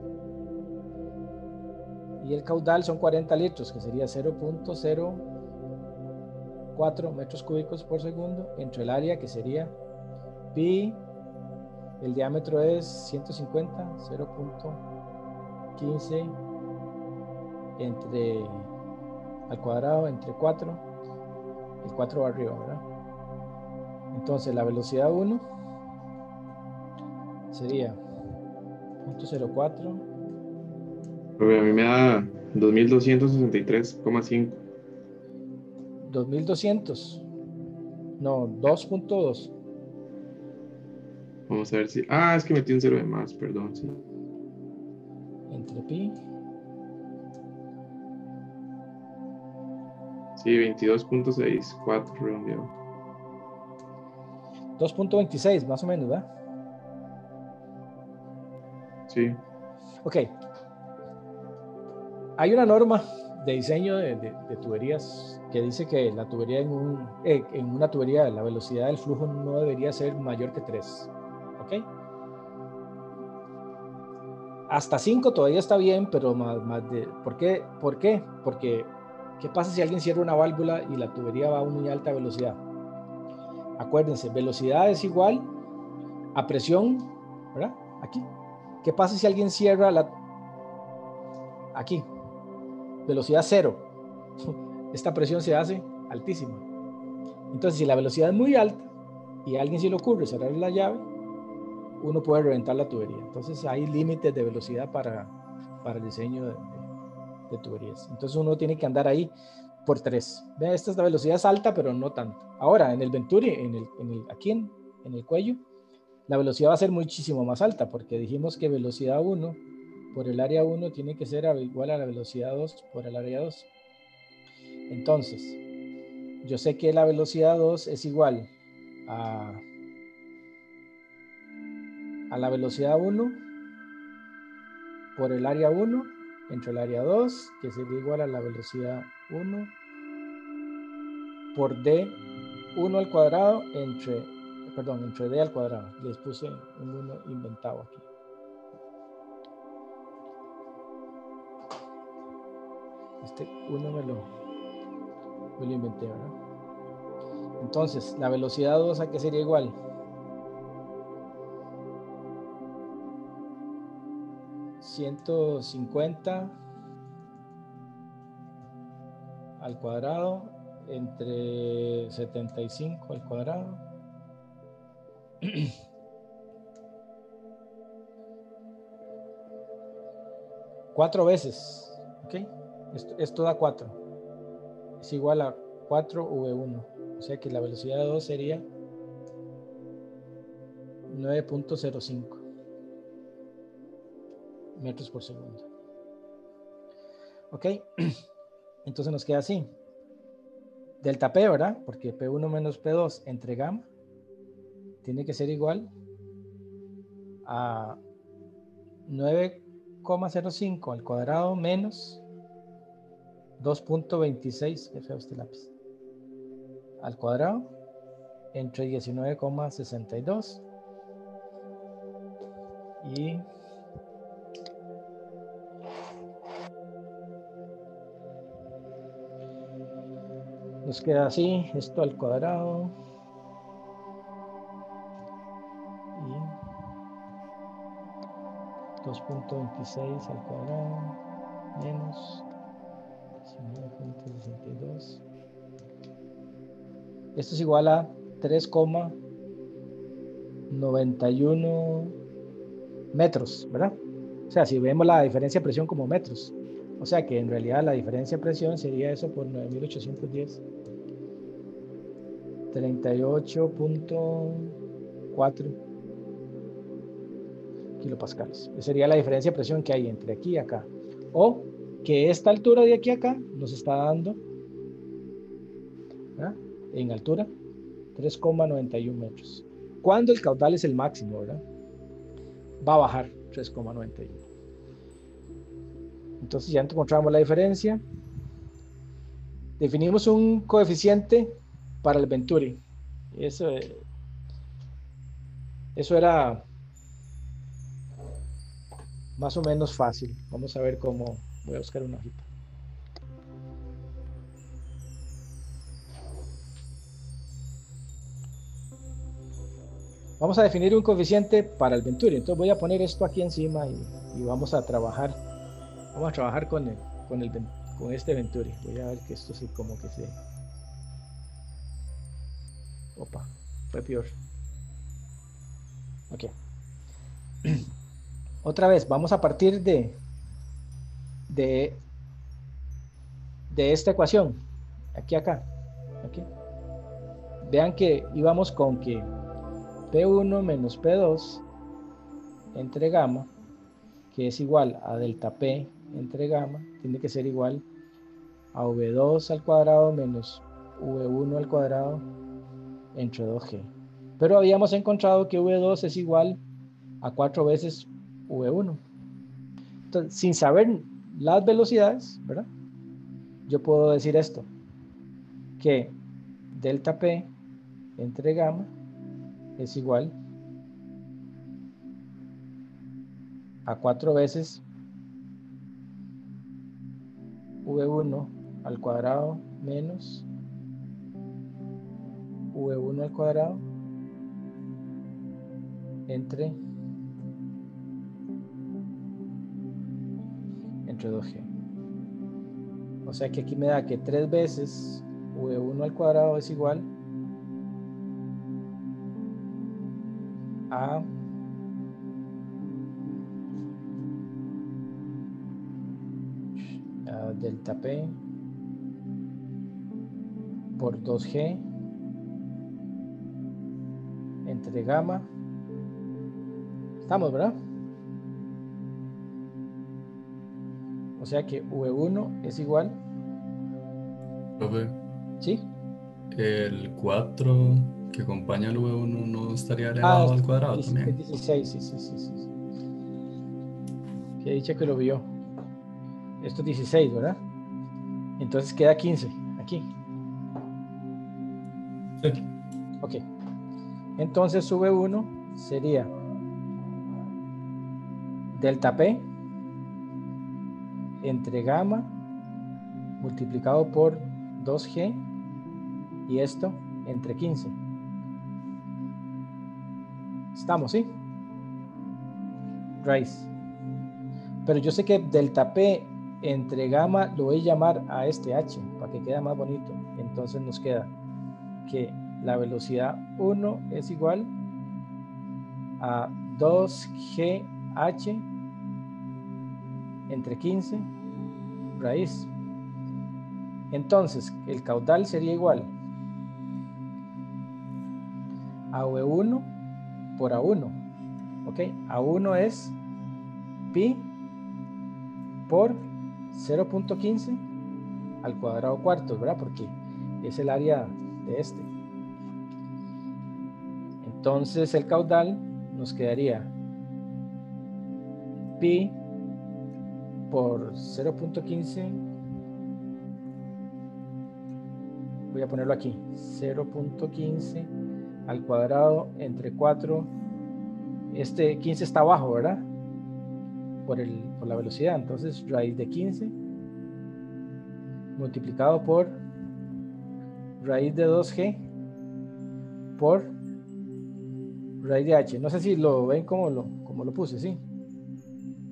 Y el caudal son cuarenta litros, que sería cero punto cero cuatro metros cúbicos por segundo, entre el área, que sería pi, el diámetro es ciento cincuenta, cero punto quince entre al cuadrado entre cuatro, el cuatro va arriba, ¿verdad? Entonces la velocidad uno sería cero punto cero cuatro. Profe, a mí me da dos mil doscientos sesenta y tres coma cinco. dos mil doscientos. No, dos punto dos. Vamos a ver si... Ah, es que metí un cero de más, perdón. Sí, Entre pi. sí veintidós punto sesenta y cuatro redondeado. dos punto veintiséis, más o menos, ¿verdad? Sí. Ok. Hay una norma de diseño de, de, de tuberías que dice que la tubería en, un, eh, en una tubería la velocidad del flujo no debería ser mayor que tres. ¿Ok? Hasta cinco todavía está bien, pero más, más de... ¿Por qué? ¿Por qué? Porque ¿qué pasa si alguien cierra una válvula y la tubería va a muy alta velocidad? Acuérdense, velocidad es igual a presión, ¿verdad? Aquí. ¿Qué pasa si alguien cierra la... Aquí? Velocidad cero. Esta presión se hace altísima. Entonces, si la velocidad es muy alta y a alguien se le ocurre cerrar la llave, uno puede reventar la tubería. Entonces, hay límites de velocidad para, para el diseño de, de, de tuberías. Entonces, uno tiene que andar ahí por tres. Vean, esta es la velocidad es alta, pero no tanto. Ahora, en el Venturi, en el, en el, aquí en, en el cuello, la velocidad va a ser muchísimo más alta, porque dijimos que velocidad uno por el área uno tiene que ser igual a la velocidad dos por el área dos. Entonces, yo sé que la velocidad dos es igual a, a la velocidad uno por el área uno entre el área dos, que sería igual a la velocidad uno por d uno al cuadrado entre, perdón, entre d al cuadrado. Les puse un uno inventado aquí. Este uno me lo, me lo inventé, ¿verdad? Entonces, la velocidad dos a qué sería igual. ciento cincuenta al cuadrado entre setenta y cinco al cuadrado. Cuatro veces, ¿ok? Esto, esto da cuatro. Es igual a cuatro V uno. O sea que la velocidad de dos sería nueve punto cero cinco metros por segundo. ¿Ok? Entonces nos queda así. Delta P, ¿verdad? Porque P uno menos P dos entre gamma tiene que ser igual a nueve coma cero cinco al cuadrado menos dos punto veintiséis, qué feo este lápiz, al cuadrado entre diecinueve coma sesenta y dos y nos queda así, esto al cuadrado dos punto veintiséis al cuadrado menos diecinueve punto sesenta y dos. Esto es igual a tres coma noventa y uno metros, ¿verdad? O sea, si vemos la diferencia de presión como metros, o sea que en realidad la diferencia de presión sería eso por nueve mil ochocientos diez, treinta y ocho punto cuatro kilopascales. Esa sería la diferencia de presión que hay entre aquí y acá. O que esta altura de aquí a acá nos está dando, ¿verdad?, en altura tres coma noventa y uno metros. Cuando el caudal es el máximo, ¿verdad?, va a bajar tres coma noventa y uno. Entonces ya encontramos la diferencia. Definimos un coeficiente para el Venturi. Eso, eso era más o menos fácil. Vamos a ver cómo. Voy a buscar una hojita. Vamos a definir un coeficiente para el Venturi. Entonces voy a poner esto aquí encima y, y vamos a trabajar. Vamos a trabajar con el, con el con este Venturi. Voy a ver que esto sí como que se. Opa, fue peor. Ok. Otra vez, vamos a partir de, de, de esta ecuación. Aquí, acá. Aquí. Vean que íbamos con que P uno menos P dos entre gamma, que es igual a delta P entre gamma, tiene que ser igual a V dos al cuadrado menos V uno al cuadrado entre dos G. Pero habíamos encontrado que V dos es igual a cuatro veces V uno. Entonces, sin saber las velocidades, ¿verdad?, yo puedo decir esto, que delta P entre gamma es igual a cuatro veces V uno al cuadrado menos V uno al cuadrado entre entre dos G. O sea que aquí me da que tres veces V uno al cuadrado es igual a a delta P por dos G entre gamma. Estamos, ¿verdad? O sea que V uno es igual. Profe, ¿Sí? el cuatro que acompaña al V uno no estaría elevado Ah, al cuadrado es también. dieciséis, sí, sí, sí, sí. Que dicha que lo vio. Esto es dieciséis, ¿verdad? Entonces queda quince aquí. Sí. Ok. Entonces V uno sería delta P entre gamma multiplicado por dos G y esto entre quince. Estamos, ¿sí? Raíz. Pero yo sé que delta P entre gamma lo voy a llamar a este H para que quede más bonito. Entonces nos queda que la velocidad uno es igual a dos G H entre quince raíz. Entonces el caudal sería igual a V uno por A uno. Ok, A uno es pi por cero punto quince al cuadrado cuarto, ¿verdad? Porque es el área de este. Entonces el caudal nos quedaría pi por cero punto quince, voy a ponerlo aquí, cero punto quince al cuadrado entre cuatro, este quince está abajo, ¿verdad? Por, el, por la velocidad, entonces raíz de quince multiplicado por raíz de dos G por raíz de H. No sé si lo ven como lo, como lo puse, ¿sí?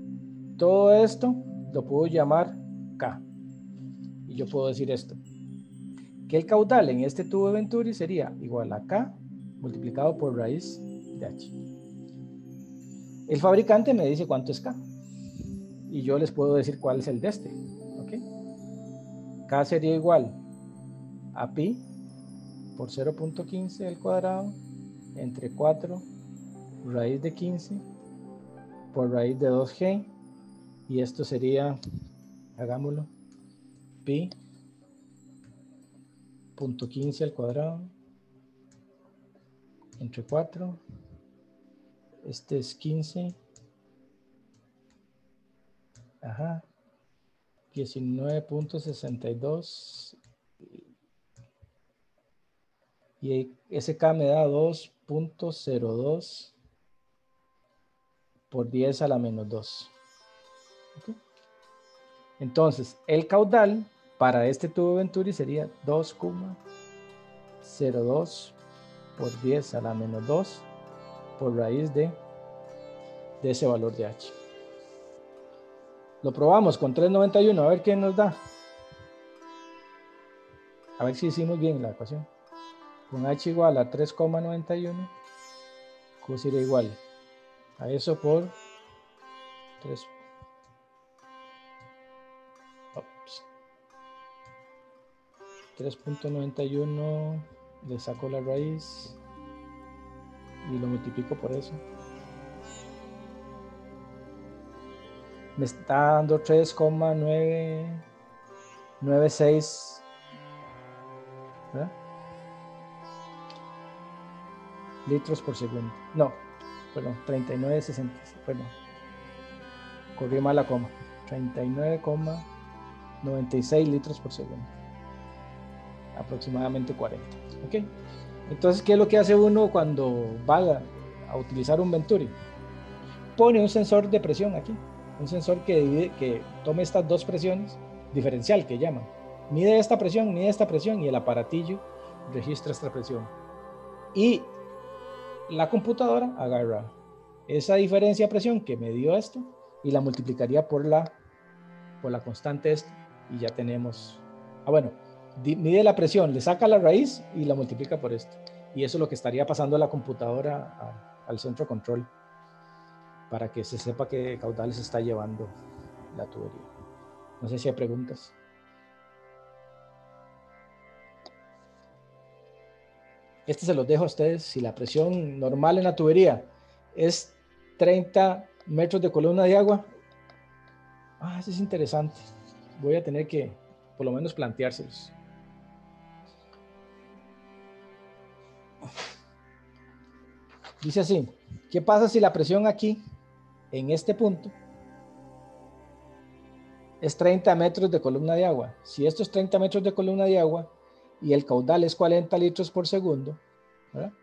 todo esto lo puedo llamar K. Y yo puedo decir esto. Que el caudal en este tubo de Venturi sería igual a K multiplicado por raíz de H. El fabricante me dice cuánto es K. Y yo les puedo decir cuál es el de este. ¿Okay? K sería igual a pi por cero punto quince al cuadrado entre cuatro raíz de quince por raíz de dos G. Y esto sería, hagámoslo, pi punto quince al cuadrado entre cuatro. Este es quince. Ajá. diecinueve punto sesenta y dos. Y ese K me da dos punto cero dos por diez a la menos dos. ¿Okay? Entonces, el caudal para este tubo Venturi sería dos coma cero dos por diez a la menos dos por raíz de, de ese valor de H. Lo probamos con tres noventa y uno, a ver qué nos da. A ver si hicimos bien la ecuación. Con H igual a tres coma noventa y uno, Q sería igual a eso por tres. tres punto noventa y uno, le saco la raíz y lo multiplico por eso. Me está dando tres coma novecientos noventa y seis, ¿verdad? Litros por segundo. No, perdón, treinta y nueve coma sesenta, perdón. Corrí mal la coma. treinta y nueve coma noventa y seis litros por segundo. Aproximadamente cuarenta. ¿Ok? Entonces, ¿qué es lo que hace uno cuando va a, a utilizar un Venturi? Pone un sensor de presión aquí. Un sensor que, divide, que tome estas dos presiones, diferencial que llaman. Mide esta presión, mide esta presión y el aparatillo registra esta presión. Y la computadora agarra esa diferencia de presión que me dio esto y la multiplicaría por la, por la constante esta y ya tenemos, ah bueno, mide la presión, le saca la raíz y la multiplica por esto. Y eso es lo que estaría pasando a la computadora a, al centro de control para que se sepa qué caudales está llevando la tubería. No sé si hay preguntas. Este se los dejo a ustedes. Si la presión normal en la tubería es treinta metros de columna de agua, ah, eso es interesante. Voy a tener que por lo menos planteárselos. Dice así, ¿qué pasa si la presión aquí, en este punto, es treinta metros de columna de agua? Si esto es treinta metros de columna de agua y el caudal es cuarenta litros por segundo, ¿verdad?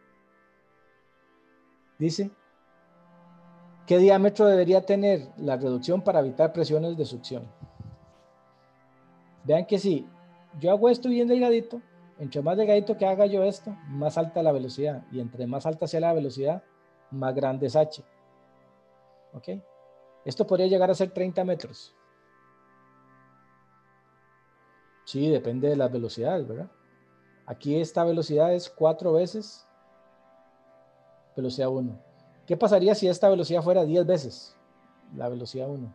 Dice, ¿qué diámetro debería tener la reducción para evitar presiones de succión? Vean que si yo hago esto bien delgadito, entre más delgadito que haga yo esto, más alta la velocidad. Y entre más alta sea la velocidad, más grande es H. ¿Ok? Esto podría llegar a ser treinta metros. Sí, depende de las velocidades, ¿verdad? Aquí esta velocidad es cuatro veces velocidad uno. ¿Qué pasaría si esta velocidad fuera diez veces la velocidad uno?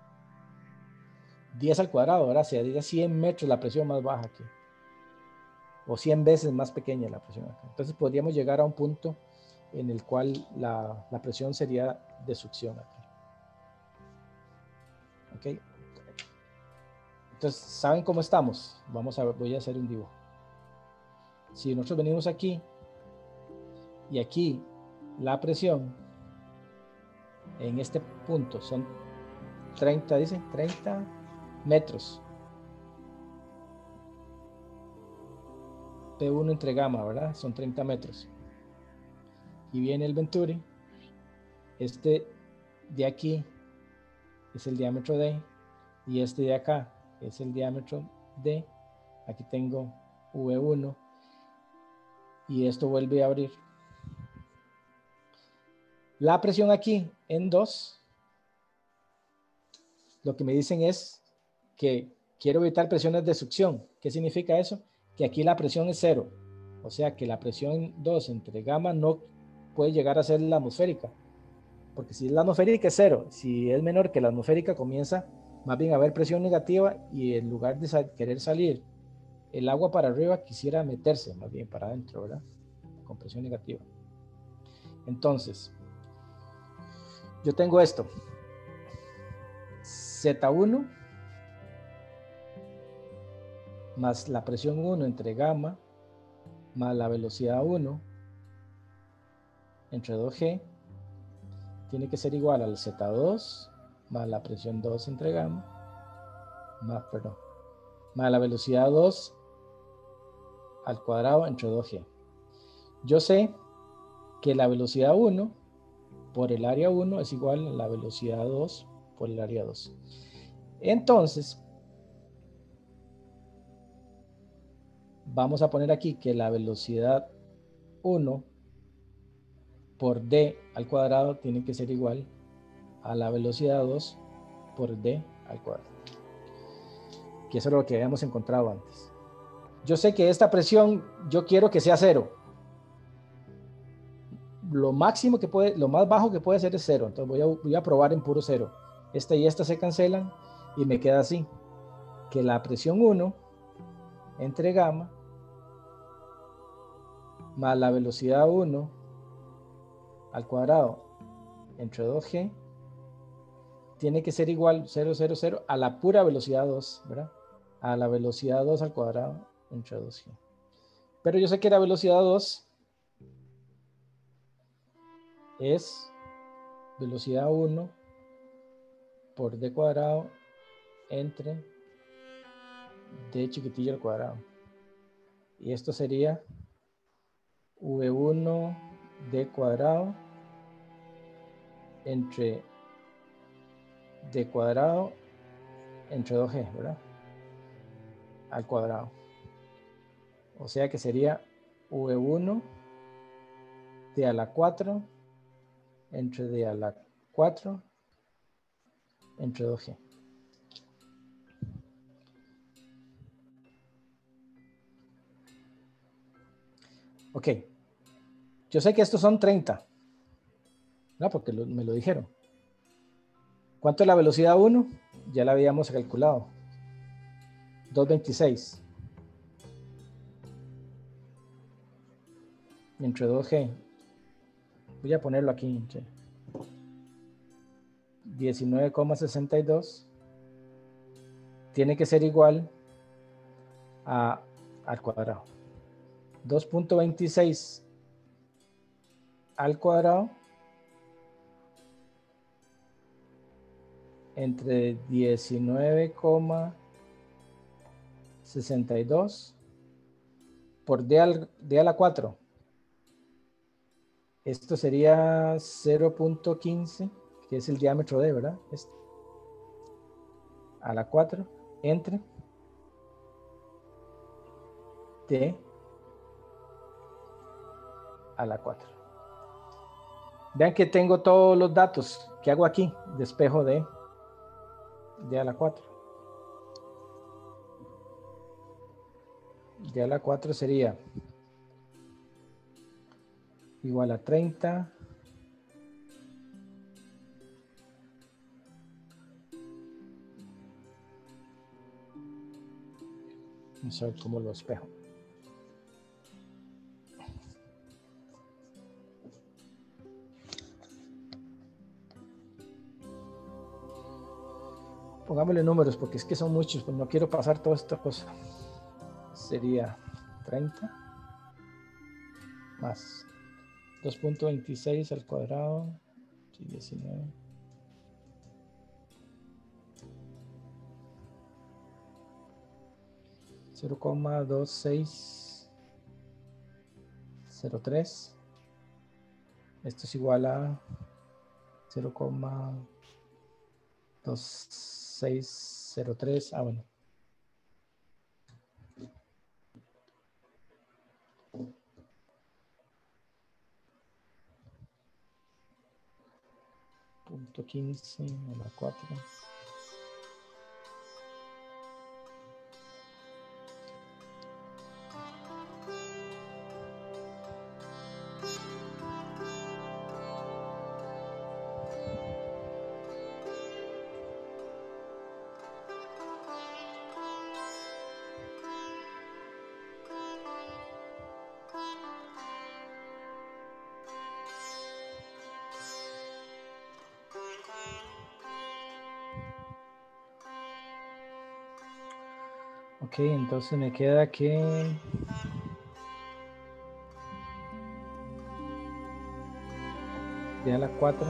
diez al cuadrado, ¿verdad? Sería cien metros la presión más baja aquí. O cien veces más pequeña la presión acá. Entonces podríamos llegar a un punto en el cual la, la presión sería de succión aquí. ¿Ok? Entonces, ¿saben cómo estamos? Vamos a ver, voy a hacer un dibujo. Si nosotros venimos aquí y aquí la presión en este punto son treinta, dice, treinta metros. P uno entre gamma, ¿verdad? Son treinta metros. Y viene el Venturi. Este de aquí es el diámetro D. Y este de acá es el diámetro D. Aquí tengo V uno. Y esto vuelve a abrir. La presión aquí en dos lo que me dicen es que quiero evitar presiones de succión. ¿Qué significa eso? Que aquí la presión es cero. O sea que la presión dos entre gamma no puede llegar a ser la atmosférica. Porque si es la atmosférica es cero. Si es menor que la atmosférica comienza más bien a haber presión negativa y en lugar de sal- querer salir el agua para arriba, quisiera meterse más bien para adentro, ¿verdad? Con presión negativa. Entonces, yo tengo esto. Z uno más la presión uno entre gamma más la velocidad uno entre dos G tiene que ser igual al Z dos más la presión dos entre gamma más, perdón, más la velocidad dos al cuadrado entre dos G. Yo sé que la velocidad uno por el área uno es igual a la velocidad dos por el área dos. Entonces, vamos a poner aquí que la velocidad uno por d al cuadrado tiene que ser igual a la velocidad dos por d al cuadrado. Que eso es lo que habíamos encontrado antes. Yo sé que esta presión yo quiero que sea cero. Lo máximo que puede, lo más bajo que puede ser es cero. Entonces voy a, voy a probar en puro cero. Esta y esta se cancelan y me queda así. Que la presión uno entre gamma más la velocidad uno al cuadrado entre dos G tiene que ser igual cero, cero, cero a la pura velocidad dos, ¿verdad? A la velocidad dos al cuadrado entre dos G. Pero yo sé que la velocidad dos es velocidad uno por d cuadrado entre d chiquitillo al cuadrado. Y esto sería v uno d cuadrado entre d cuadrado entre dos G, ¿verdad? Al cuadrado. O sea que sería v uno d a la cuatro entre d a la cuatro entre dos G. Ok. Yo sé que estos son treinta. No, porque lo, me lo dijeron. ¿Cuánto es la velocidad uno? Ya la habíamos calculado. doscientos veintiséis. Entre dos G. Voy a ponerlo aquí. Entre diecinueve coma sesenta y dos. Tiene que ser igual a, al cuadrado. dos punto veintiséis al cuadrado entre diecinueve coma sesenta y dos por d, al, d a la cuatro. Esto sería cero punto quince, que es el diámetro de, ¿verdad? Este. A la cuatro entre d a la cuatro. Vean que tengo todos los datos. ¿Qué hago aquí? Despejo de d a la cuatro. D a la cuatro sería igual a treinta vamos a ver cómo lo espejo. Pongámosle números porque es que son muchos, pues no quiero pasar toda esta cosa. Sería treinta más dos punto veintiséis al cuadrado, diecinueve. cero coma dos seis cero tres. Esto es igual a cero coma dos seis cero tres. Ah, bueno. Punto quince a la cuatro. Ok, entonces me queda que de a la cuatro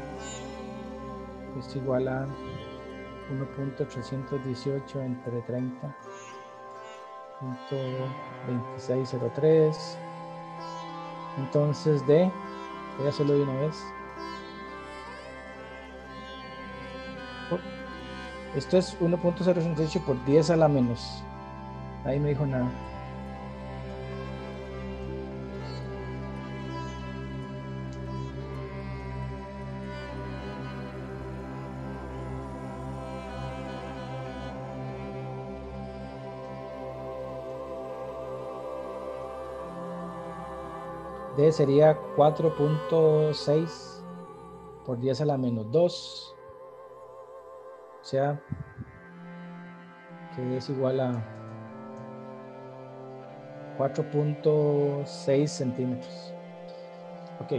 es igual a uno punto trescientos dieciocho entre treinta punto veintiséis cero tres. Entonces de, voy a hacerlo de una vez. Oh, esto es uno punto cero ochenta y ocho por diez a la menos. Ahí no dijo nada. D sería cuatro punto seis por diez a la menos dos. O sea, que es igual a cuatro punto seis centímetros. Ok.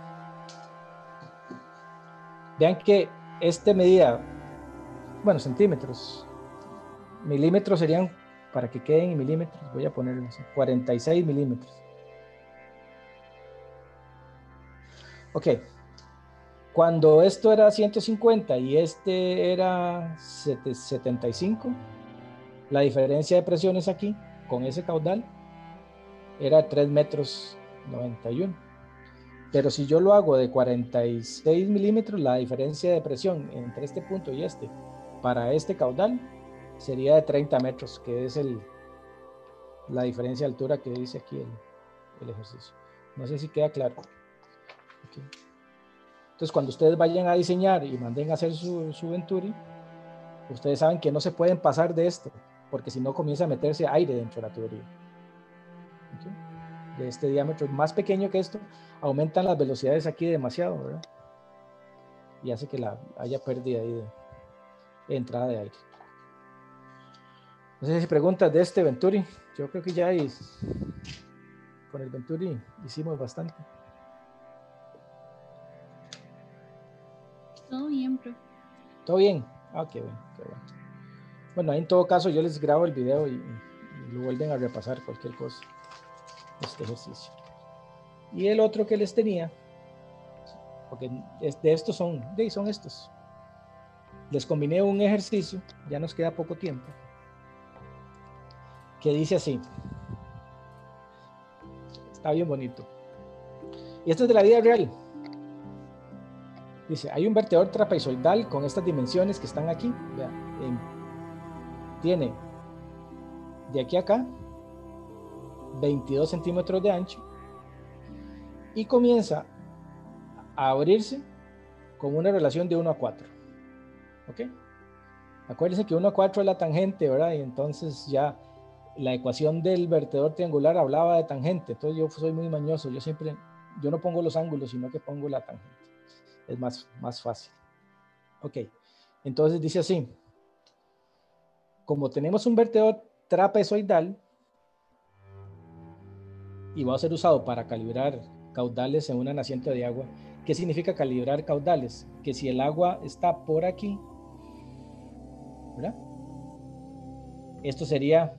Vean que este medía, bueno, centímetros. Milímetros serían, para que queden en milímetros, voy a ponerlo así, cuarenta y seis milímetros. Ok, cuando esto era ciento cincuenta y este era setenta y cinco, la diferencia de presiones aquí, con ese caudal, era tres metros noventa y uno. Pero si yo lo hago de cuarenta y seis milímetros, la diferencia de presión entre este punto y este, para este caudal, sería de treinta metros, que es el, la diferencia de altura que dice aquí el, el ejercicio. No sé si queda claro. Okay. Entonces, cuando ustedes vayan a diseñar y manden a hacer su, su Venturi, ustedes saben que no se pueden pasar de esto, porque si no comienza a meterse aire dentro de la tubería. Okay. De este diámetro más pequeño que esto, aumentan las velocidades aquí demasiado, ¿verdad? Y hace que la, haya pérdida ahí de, de entrada de aire. No sé si preguntas de este Venturi. Yo creo que ya hay, con el Venturi hicimos bastante. Todo bien, profe. ¿Todo bien? Ah, qué bien, qué bueno. Bueno, en todo caso yo les grabo el video y, y lo vuelven a repasar cualquier cosa, este ejercicio. Y el otro que les tenía, porque de estos son, de son estos. Les combiné un ejercicio, ya nos queda poco tiempo, que dice así. Está bien bonito. Y esto es de la vida real. Dice, hay un vertedor trapezoidal con estas dimensiones que están aquí. Vea, eh, tiene de aquí a acá veintidós centímetros de ancho y comienza a abrirse con una relación de uno a cuatro. ¿Ok? Acuérdense que uno a cuatro es la tangente, ¿verdad? Y entonces ya la ecuación del vertedor triangular hablaba de tangente. Entonces yo soy muy mañoso. Yo siempre, yo no pongo los ángulos, sino que pongo la tangente. Es más, más fácil. Ok, entonces dice así. Como tenemos un vertedor trapezoidal y va a ser usado para calibrar caudales en una naciente de agua, ¿qué significa calibrar caudales? Que si el agua está por aquí, ¿verdad? Esto sería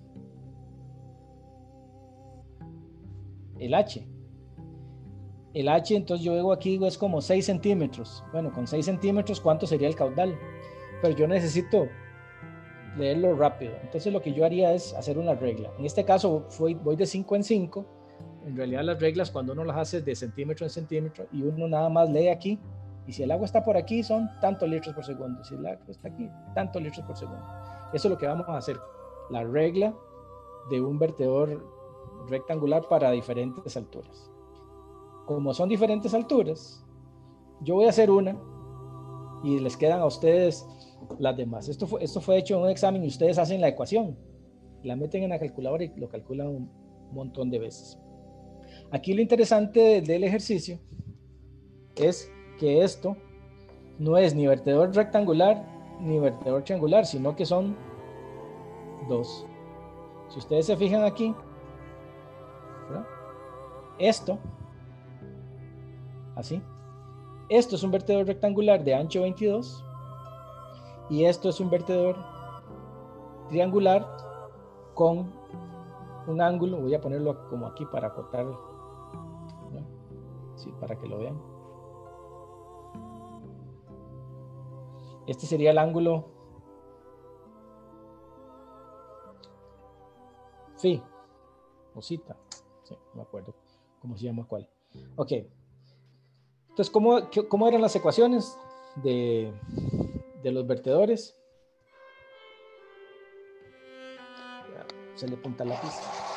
el H. El H, entonces yo veo aquí, digo, es como seis centímetros. Bueno, con seis centímetros, ¿cuánto sería el caudal? Pero yo necesito leerlo rápido. Entonces lo que yo haría es hacer una regla. En este caso voy, voy de cinco en cinco. En realidad las reglas cuando uno las hace de centímetro en centímetro y uno nada más lee aquí. Y si el agua está por aquí son tantos litros por segundo. Si el agua está aquí, tantos litros por segundo. Eso es lo que vamos a hacer. La regla de un vertedor rectangular para diferentes alturas. Como son diferentes alturas, yo voy a hacer una y les quedan a ustedes las demás. Esto fue, esto fue hecho en un examen y ustedes hacen la ecuación, la meten en la calculadora y lo calculan un montón de veces. Aquí lo interesante del ejercicio es que esto no es ni vertedor rectangular ni vertedor triangular, sino que son dos. Si ustedes se fijan aquí, ¿verdad? Esto así. Esto es un vertedor rectangular de ancho veintidós y esto es un vertedor triangular con un ángulo, voy a ponerlo como aquí para acotar, ¿no? Sí, para que lo vean. Este sería el ángulo phi o zeta, sí, no me acuerdo cómo se llama cuál. Ok, entonces, ¿cómo, qué, cómo eran las ecuaciones de, de los vertedores? Se le apunta el lápiz.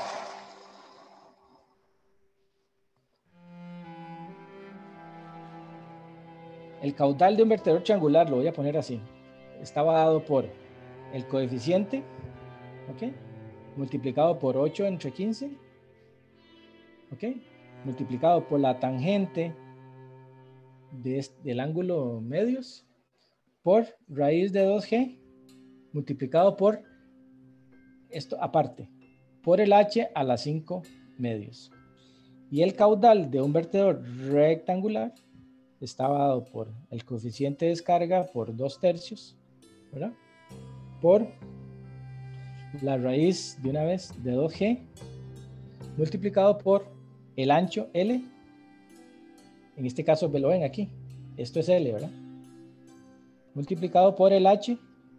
El caudal de un vertedor triangular, lo voy a poner así, estaba dado por el coeficiente, ¿ok? Multiplicado por ocho entre quince, ¿ok? Multiplicado por la tangente de este, del ángulo medios, por raíz de dos ge, multiplicado por esto aparte, por el h a las cinco medios. Y el caudal de un vertedor rectangular estaba dado por el coeficiente de descarga por dos tercios, ¿verdad? Por la raíz de una vez de dos ge multiplicado por el ancho L. En este caso lo ven aquí, esto es L, ¿verdad? Multiplicado por el h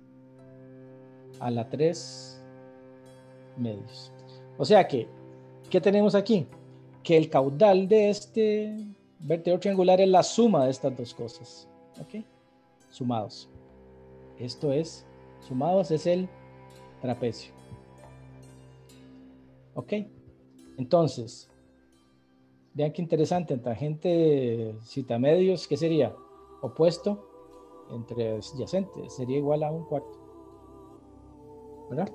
a la tres medios. O sea que, ¿qué tenemos aquí? Que el caudal de este vertedor triangular es la suma de estas dos cosas, ¿ok? Sumados. Esto es, sumados es el trapecio. ¿Ok? Entonces, vean qué interesante, en tangente citamedios, ¿qué sería? Opuesto entre adyacentes, sería igual a un cuarto. ¿Verdad?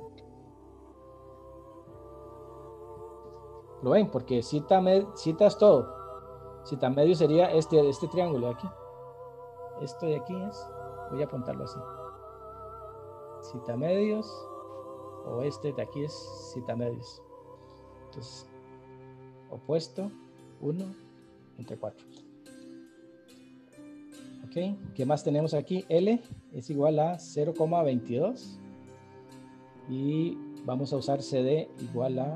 ¿Lo ven? Porque cita, med, cita es todo. Citamedio sería este, este triángulo de aquí. Esto de aquí es, voy a apuntarlo así. Citamedios, o este de aquí es citamedios. Entonces, opuesto, uno entre cuatro. Ok, ¿qué más tenemos aquí? L es igual a cero coma veintidós. Y vamos a usar C D igual a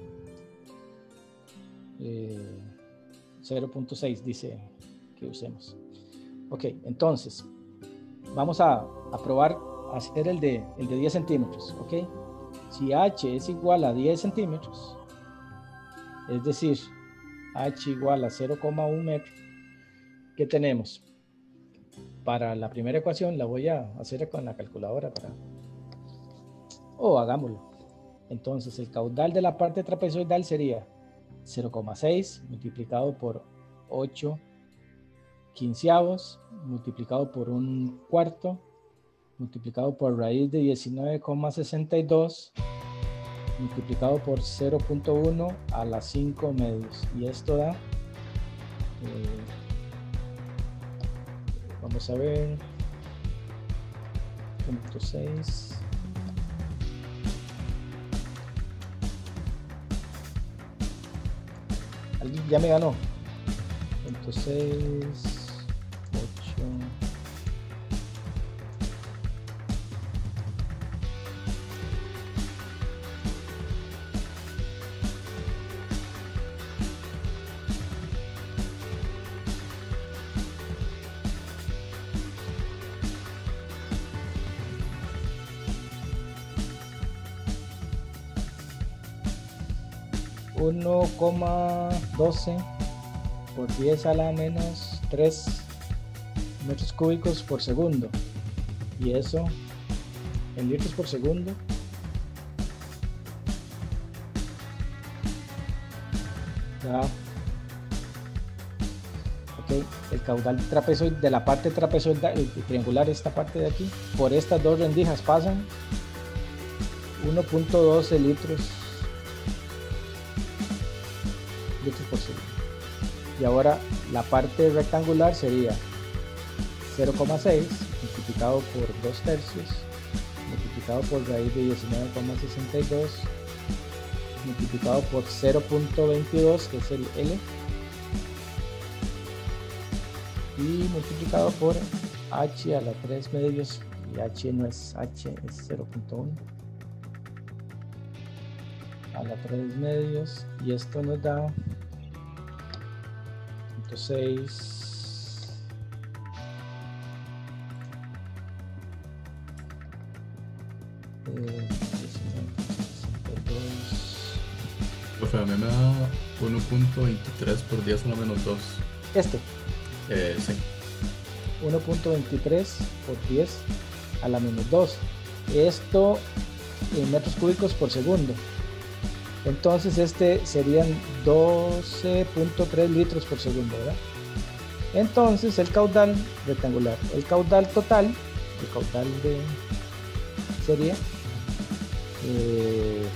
eh, cero punto seis, dice que usemos. Ok, entonces vamos a, a probar a hacer el de, el de diez centímetros. Ok, si H es igual a diez centímetros, es decir, H igual a cero coma uno metro, ¿qué tenemos? Para la primera ecuación la voy a hacer con la calculadora para... o oh, hagámoslo. Entonces el caudal de la parte trapezoidal sería cero coma seis multiplicado por ocho quinceavos multiplicado por un cuarto multiplicado por raíz de diecinueve coma sesenta y dos multiplicado por cero punto uno a las cinco medios, y esto da eh, vamos a ver punto seis. Alguien ya me ganó. Punto seis, ocho. uno coma doce por diez a la menos tres metros cúbicos por segundo, y eso en litros por segundo da, ok, el caudal trapezoidal de la parte trapezoidal, el triangular, esta parte de aquí, por estas dos rendijas pasan uno punto doce litros litros por segundo. Y ahora la parte rectangular sería cero coma seis multiplicado por dos tercios multiplicado por raíz de diecinueve coma sesenta y dos multiplicado por cero punto veintidós, que es el L, y multiplicado por H a la tres medios, y H no es H, es cero punto uno. a la tres medios y esto nos da punto seis eh, Profe, a mí me da uno punto veintitrés por diez a la menos dos. este Eh, sí. uno punto veintitrés por diez a la menos dos, esto en metros cúbicos por segundo. Entonces este serían doce punto tres litros por segundo, ¿verdad? Entonces el caudal rectangular, el caudal total, el caudal de sería eh,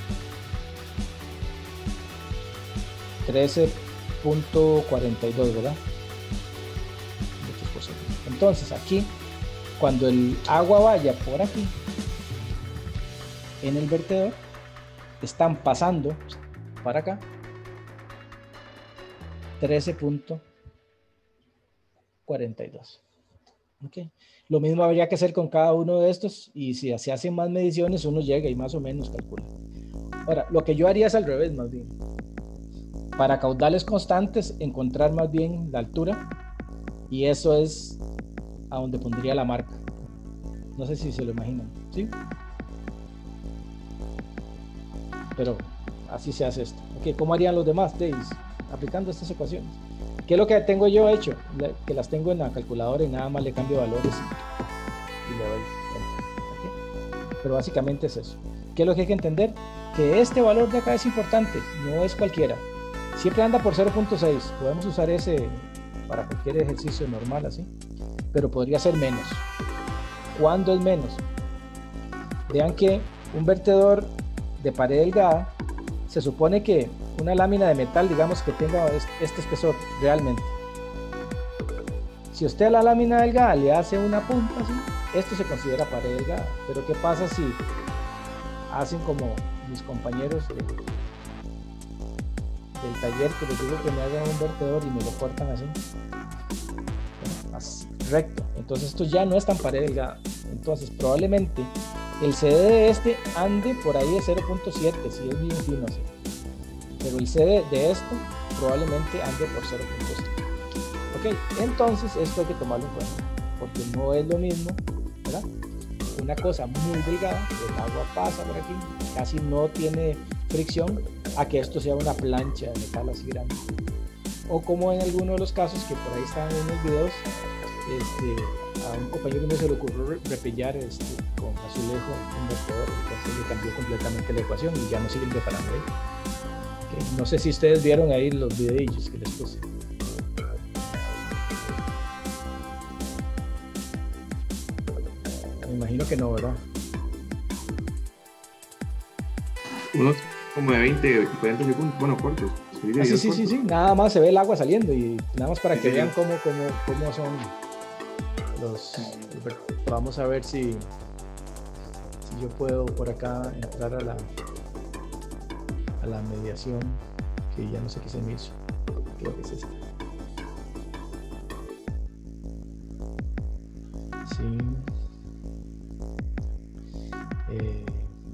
trece punto cuarenta y dos, ¿verdad? Litros por segundo. Entonces aquí, cuando el agua vaya por aquí en el vertedor, están pasando para acá trece punto cuarenta y dos. Okay. Lo mismo habría que hacer con cada uno de estos, y si se hacen más mediciones uno llega y más o menos calcula. Ahora, lo que yo haría es al revés, más bien. Para caudales constantes, encontrar más bien la altura, y eso es a donde pondría la marca. No sé si se lo imaginan, ¿sí? Pero así se hace esto. Okay, ¿cómo harían los demás, Davis? Aplicando estas ecuaciones. ¿Qué es lo que tengo yo hecho? Que las tengo en la calculadora y nada más le cambio valores y, y le doy enter. Okay. Pero básicamente es eso. ¿Qué es lo que hay que entender? Que este valor de acá es importante, no es cualquiera. Siempre anda por cero punto seis. Podemos usar ese para cualquier ejercicio normal así, pero podría ser menos. ¿Cuándo es menos? Vean que un vertedor de pared delgada, se supone que una lámina de metal, digamos, que tenga este espesor realmente. Si usted a la lámina delgada le hace una punta así, esto se considera pared delgada. Pero ¿qué pasa si hacen como mis compañeros de, del taller, que les digo que me hagan un vertedor y me lo cortan así, así recto? Entonces esto ya no es tan pared delgada. Entonces probablemente el C D de este ande por ahí de cero punto siete, si es bien fino así. Pero el C D de esto probablemente ande por cero punto siete. Ok, entonces esto hay que tomarlo en cuenta, porque no es lo mismo, ¿verdad? Una cosa muy delgada, el agua pasa por aquí, casi no tiene fricción, a que esto sea una plancha de metal así grande. O como en algunos de los casos que por ahí están en los videos, este, a un compañero mío se le ocurrió repellar este, con azulejo un vertedor, entonces le cambió completamente la ecuación y ya no siguen preparando ahí. Okay. No sé si ustedes vieron ahí los videillos que les puse. Me imagino que no, ¿verdad? Unos como de veinte, cuarenta segundos, bueno, cortos. Ah, sí, sí, sí, sí, nada más se ve el agua saliendo y nada más para que sí, vean cómo, cómo, cómo son los... Vamos a ver si, si yo puedo por acá entrar a la a la mediación, que ya no sé qué se me hizo, creo que es esta. Sí. Eh,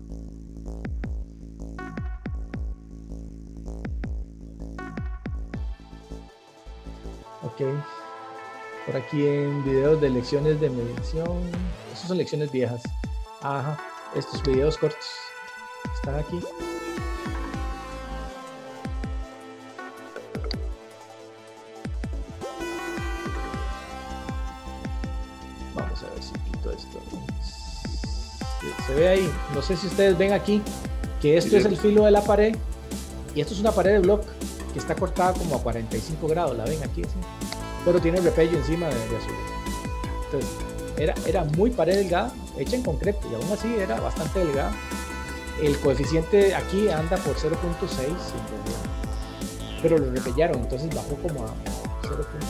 ok, por aquí en videos de lecciones de mediación, esas son lecciones viejas. Ajá, estos videos cortos están aquí. Vamos a ver si quito esto. Se, se ve ahí, no sé si ustedes ven aquí que esto es el filo de la pared y esto es una pared de block que está cortada como a cuarenta y cinco grados, la ven aquí, ¿sí? Pero tiene el repello encima de, de azul. Entonces era, era muy pared delgada, hecha en concreto, y aún así era bastante delgada. El coeficiente aquí anda por cero punto seis, pero lo repellaron, entonces bajó como a cero punto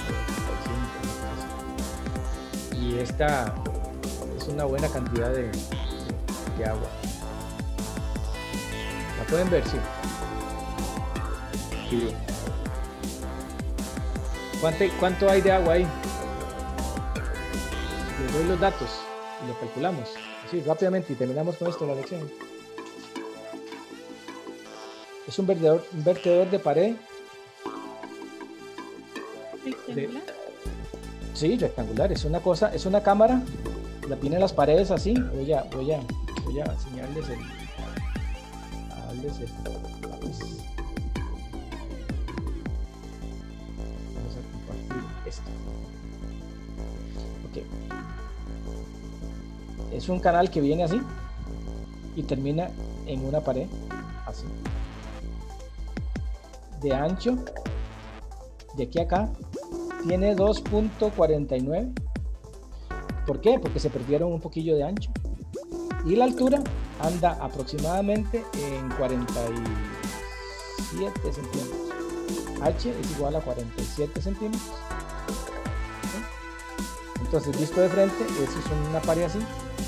cinco. Y esta es una buena cantidad de, de agua. ¿La pueden ver? Sí. Sí. ¿Cuánto, ¿Cuánto hay de agua ahí? Les doy los datos y lo calculamos así rápidamente y terminamos con esto la lección. Es un vertedor, un vertedor de pared. ¿Rectangular? Sí, rectangular. Es una cosa, es una cámara. La tiene en las paredes así. Voy a, voy a, voy a enseñarles el. A darles el lápiz. Vamos a compartir esto. Ok. Es un canal que viene así y termina en una pared así. De ancho, de aquí a acá, tiene dos punto cuarenta y nueve. ¿Por qué? Porque se perdieron un poquillo de ancho. Y la altura anda aproximadamente en cuarenta y siete centímetros. H es igual a cuarenta y siete centímetros. ¿Sí? Entonces, visto de frente, eso es una pared así.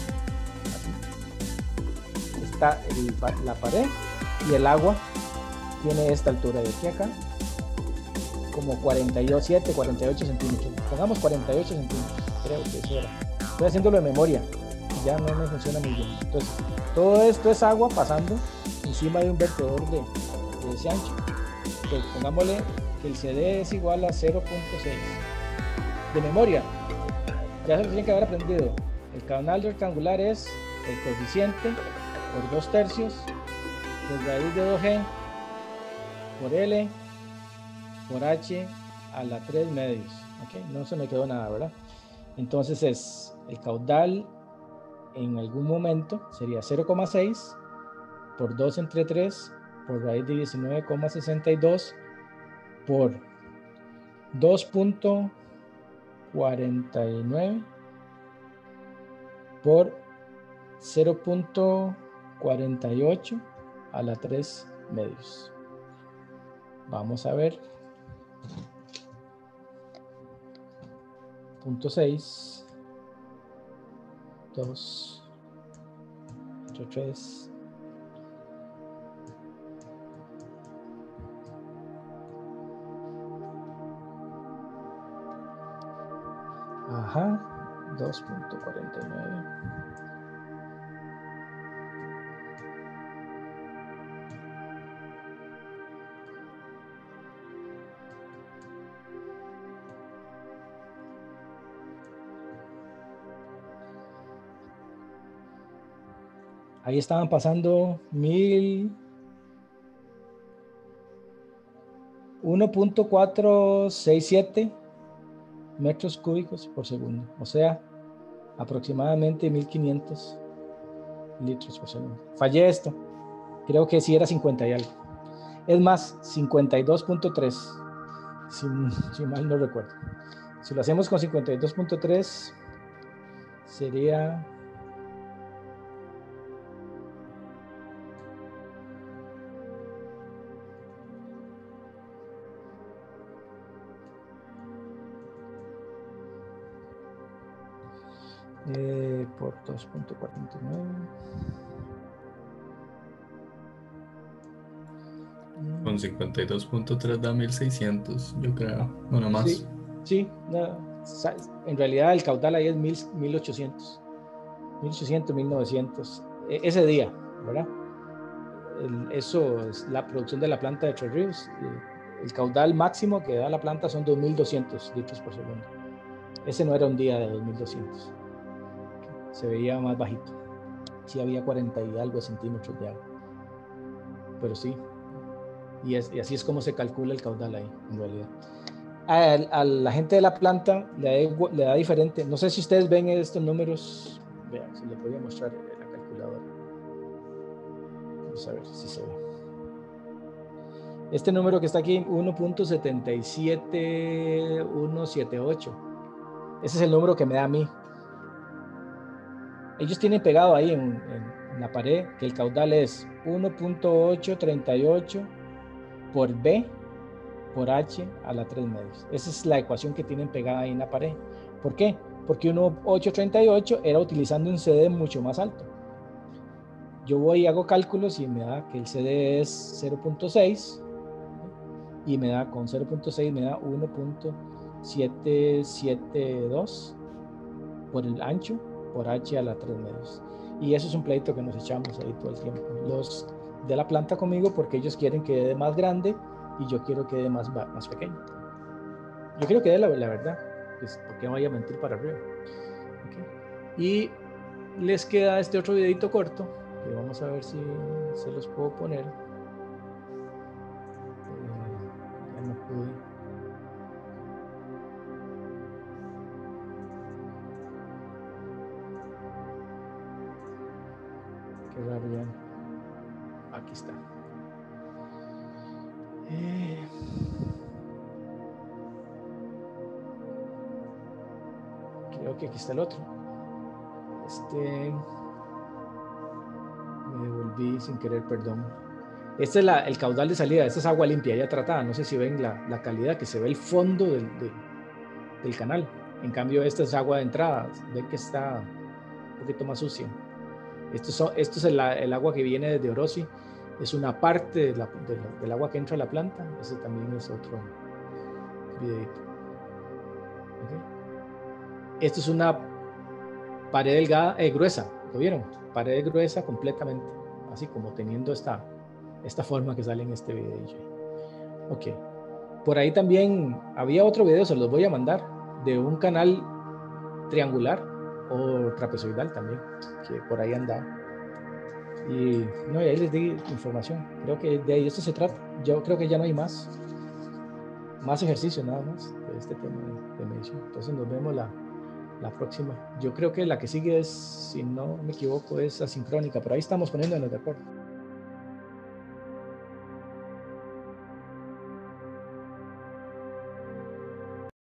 así. Está el, la pared y el agua tiene esta altura de aquí a acá, como cuarenta y siete, cuarenta y ocho centímetros. Pongamos cuarenta y ocho centímetros, creo que eso era. Estoy haciéndolo de memoria, ya no me funciona muy bien. Entonces, todo esto es agua pasando encima de un vertedor de, de ese ancho. Entonces, pongámosle que el C D es igual a cero punto seis. De memoria, ya se lo tienen que haber aprendido. El canal rectangular es el coeficiente por dos tercios de raíz de dos G por L por H a la tres medios. ¿Okay? No se me quedó nada, ¿verdad? Entonces es el caudal en algún momento sería cero coma seis por dos entre tres por raíz de diecinueve coma sesenta y dos por dos punto cuarenta y nueve por cero punto cuarenta y ocho a la tres medios. Vamos a ver. Punto seis, dos, tres, ajá, dos punto cuarenta y nueve. Ahí estaban pasando mil uno punto cuatrocientos sesenta y siete metros cúbicos por segundo, o sea, aproximadamente mil quinientos litros por segundo. Fallé esto, creo que sí era cincuenta y algo. Es más, cincuenta y dos punto tres, si, si mal no recuerdo. Si lo hacemos con cincuenta y dos punto tres, sería... Eh, por dos punto cuarenta y nueve. Con cincuenta y dos punto tres da mil seiscientos, yo creo. Bueno, más. Sí, sí no, en realidad el caudal ahí es mil ochocientos, mil ochocientos, mil novecientos. E ese día, ¿verdad? El, eso es la producción de la planta de Tres Ríos. El caudal máximo que da la planta son dos mil doscientos litros por segundo. Ese no era un día de dos mil doscientos. Se veía más bajito. Sí había cuarenta y algo centímetros de agua. Pero sí. Y, es, y así es como se calcula el caudal ahí, en realidad. A, a la gente de la planta le da, le da diferente. No sé si ustedes ven estos números. Vean, si les voy a mostrar la calculadora. Vamos a ver si se ve. Este número que está aquí, uno punto setenta y siete uno siete ocho. Ese es el número que me da a mí. Ellos tienen pegado ahí en, en, en la pared que el caudal es uno punto ochocientos treinta y ocho por B por H a la tres medios. Esa es la ecuación que tienen pegada ahí en la pared. ¿Por qué? Porque uno punto ochocientos treinta y ocho era utilizando un C D mucho más alto. Yo voy y hago cálculos y me da que el C D es cero punto seis y me da con cero punto seis me da uno punto setecientos setenta y dos por el ancho por H a la tres medios. Y eso es un pleito que nos echamos ahí todo el tiempo. Los de la planta conmigo porque ellos quieren que quede más grande y yo quiero que quede más, más pequeño. Yo quiero que dé la, la verdad, pues, porque no vaya a mentir para arriba. Okay. Y les queda este otro videito corto, que vamos a ver si se los puedo poner. Eh, ya no pude. Qué raro ya. Aquí está. Eh... Creo que aquí está el otro. Este... Me devolví sin querer, perdón. Este es la, el caudal de salida. Esta es agua limpia, ya tratada. No sé si ven la, la calidad, que se ve el fondo del, del, del canal. En cambio, esta es agua de entrada. Ven que está un poquito más sucia. Esto, son, esto es el, el agua que viene desde Orosi. Es una parte de la, de la, del agua que entra a la planta. Ese también es otro videito. Okay. Esto es una pared delgada, eh, gruesa. ¿Lo vieron? Pared gruesa completamente. Así como teniendo esta, esta forma que sale en este video. Ok. Por ahí también había otro video, se los voy a mandar, de un canal triangular o trapezoidal también, que por ahí andaba. Y no, y ahí les di información. Creo que de ahí esto se trata. Yo creo que ya no hay más. Más ejercicio nada más de este tema de, de medición. Entonces nos vemos la, la próxima. Yo creo que la que sigue es, si no me equivoco, es asincrónica, pero ahí estamos poniéndonos de acuerdo.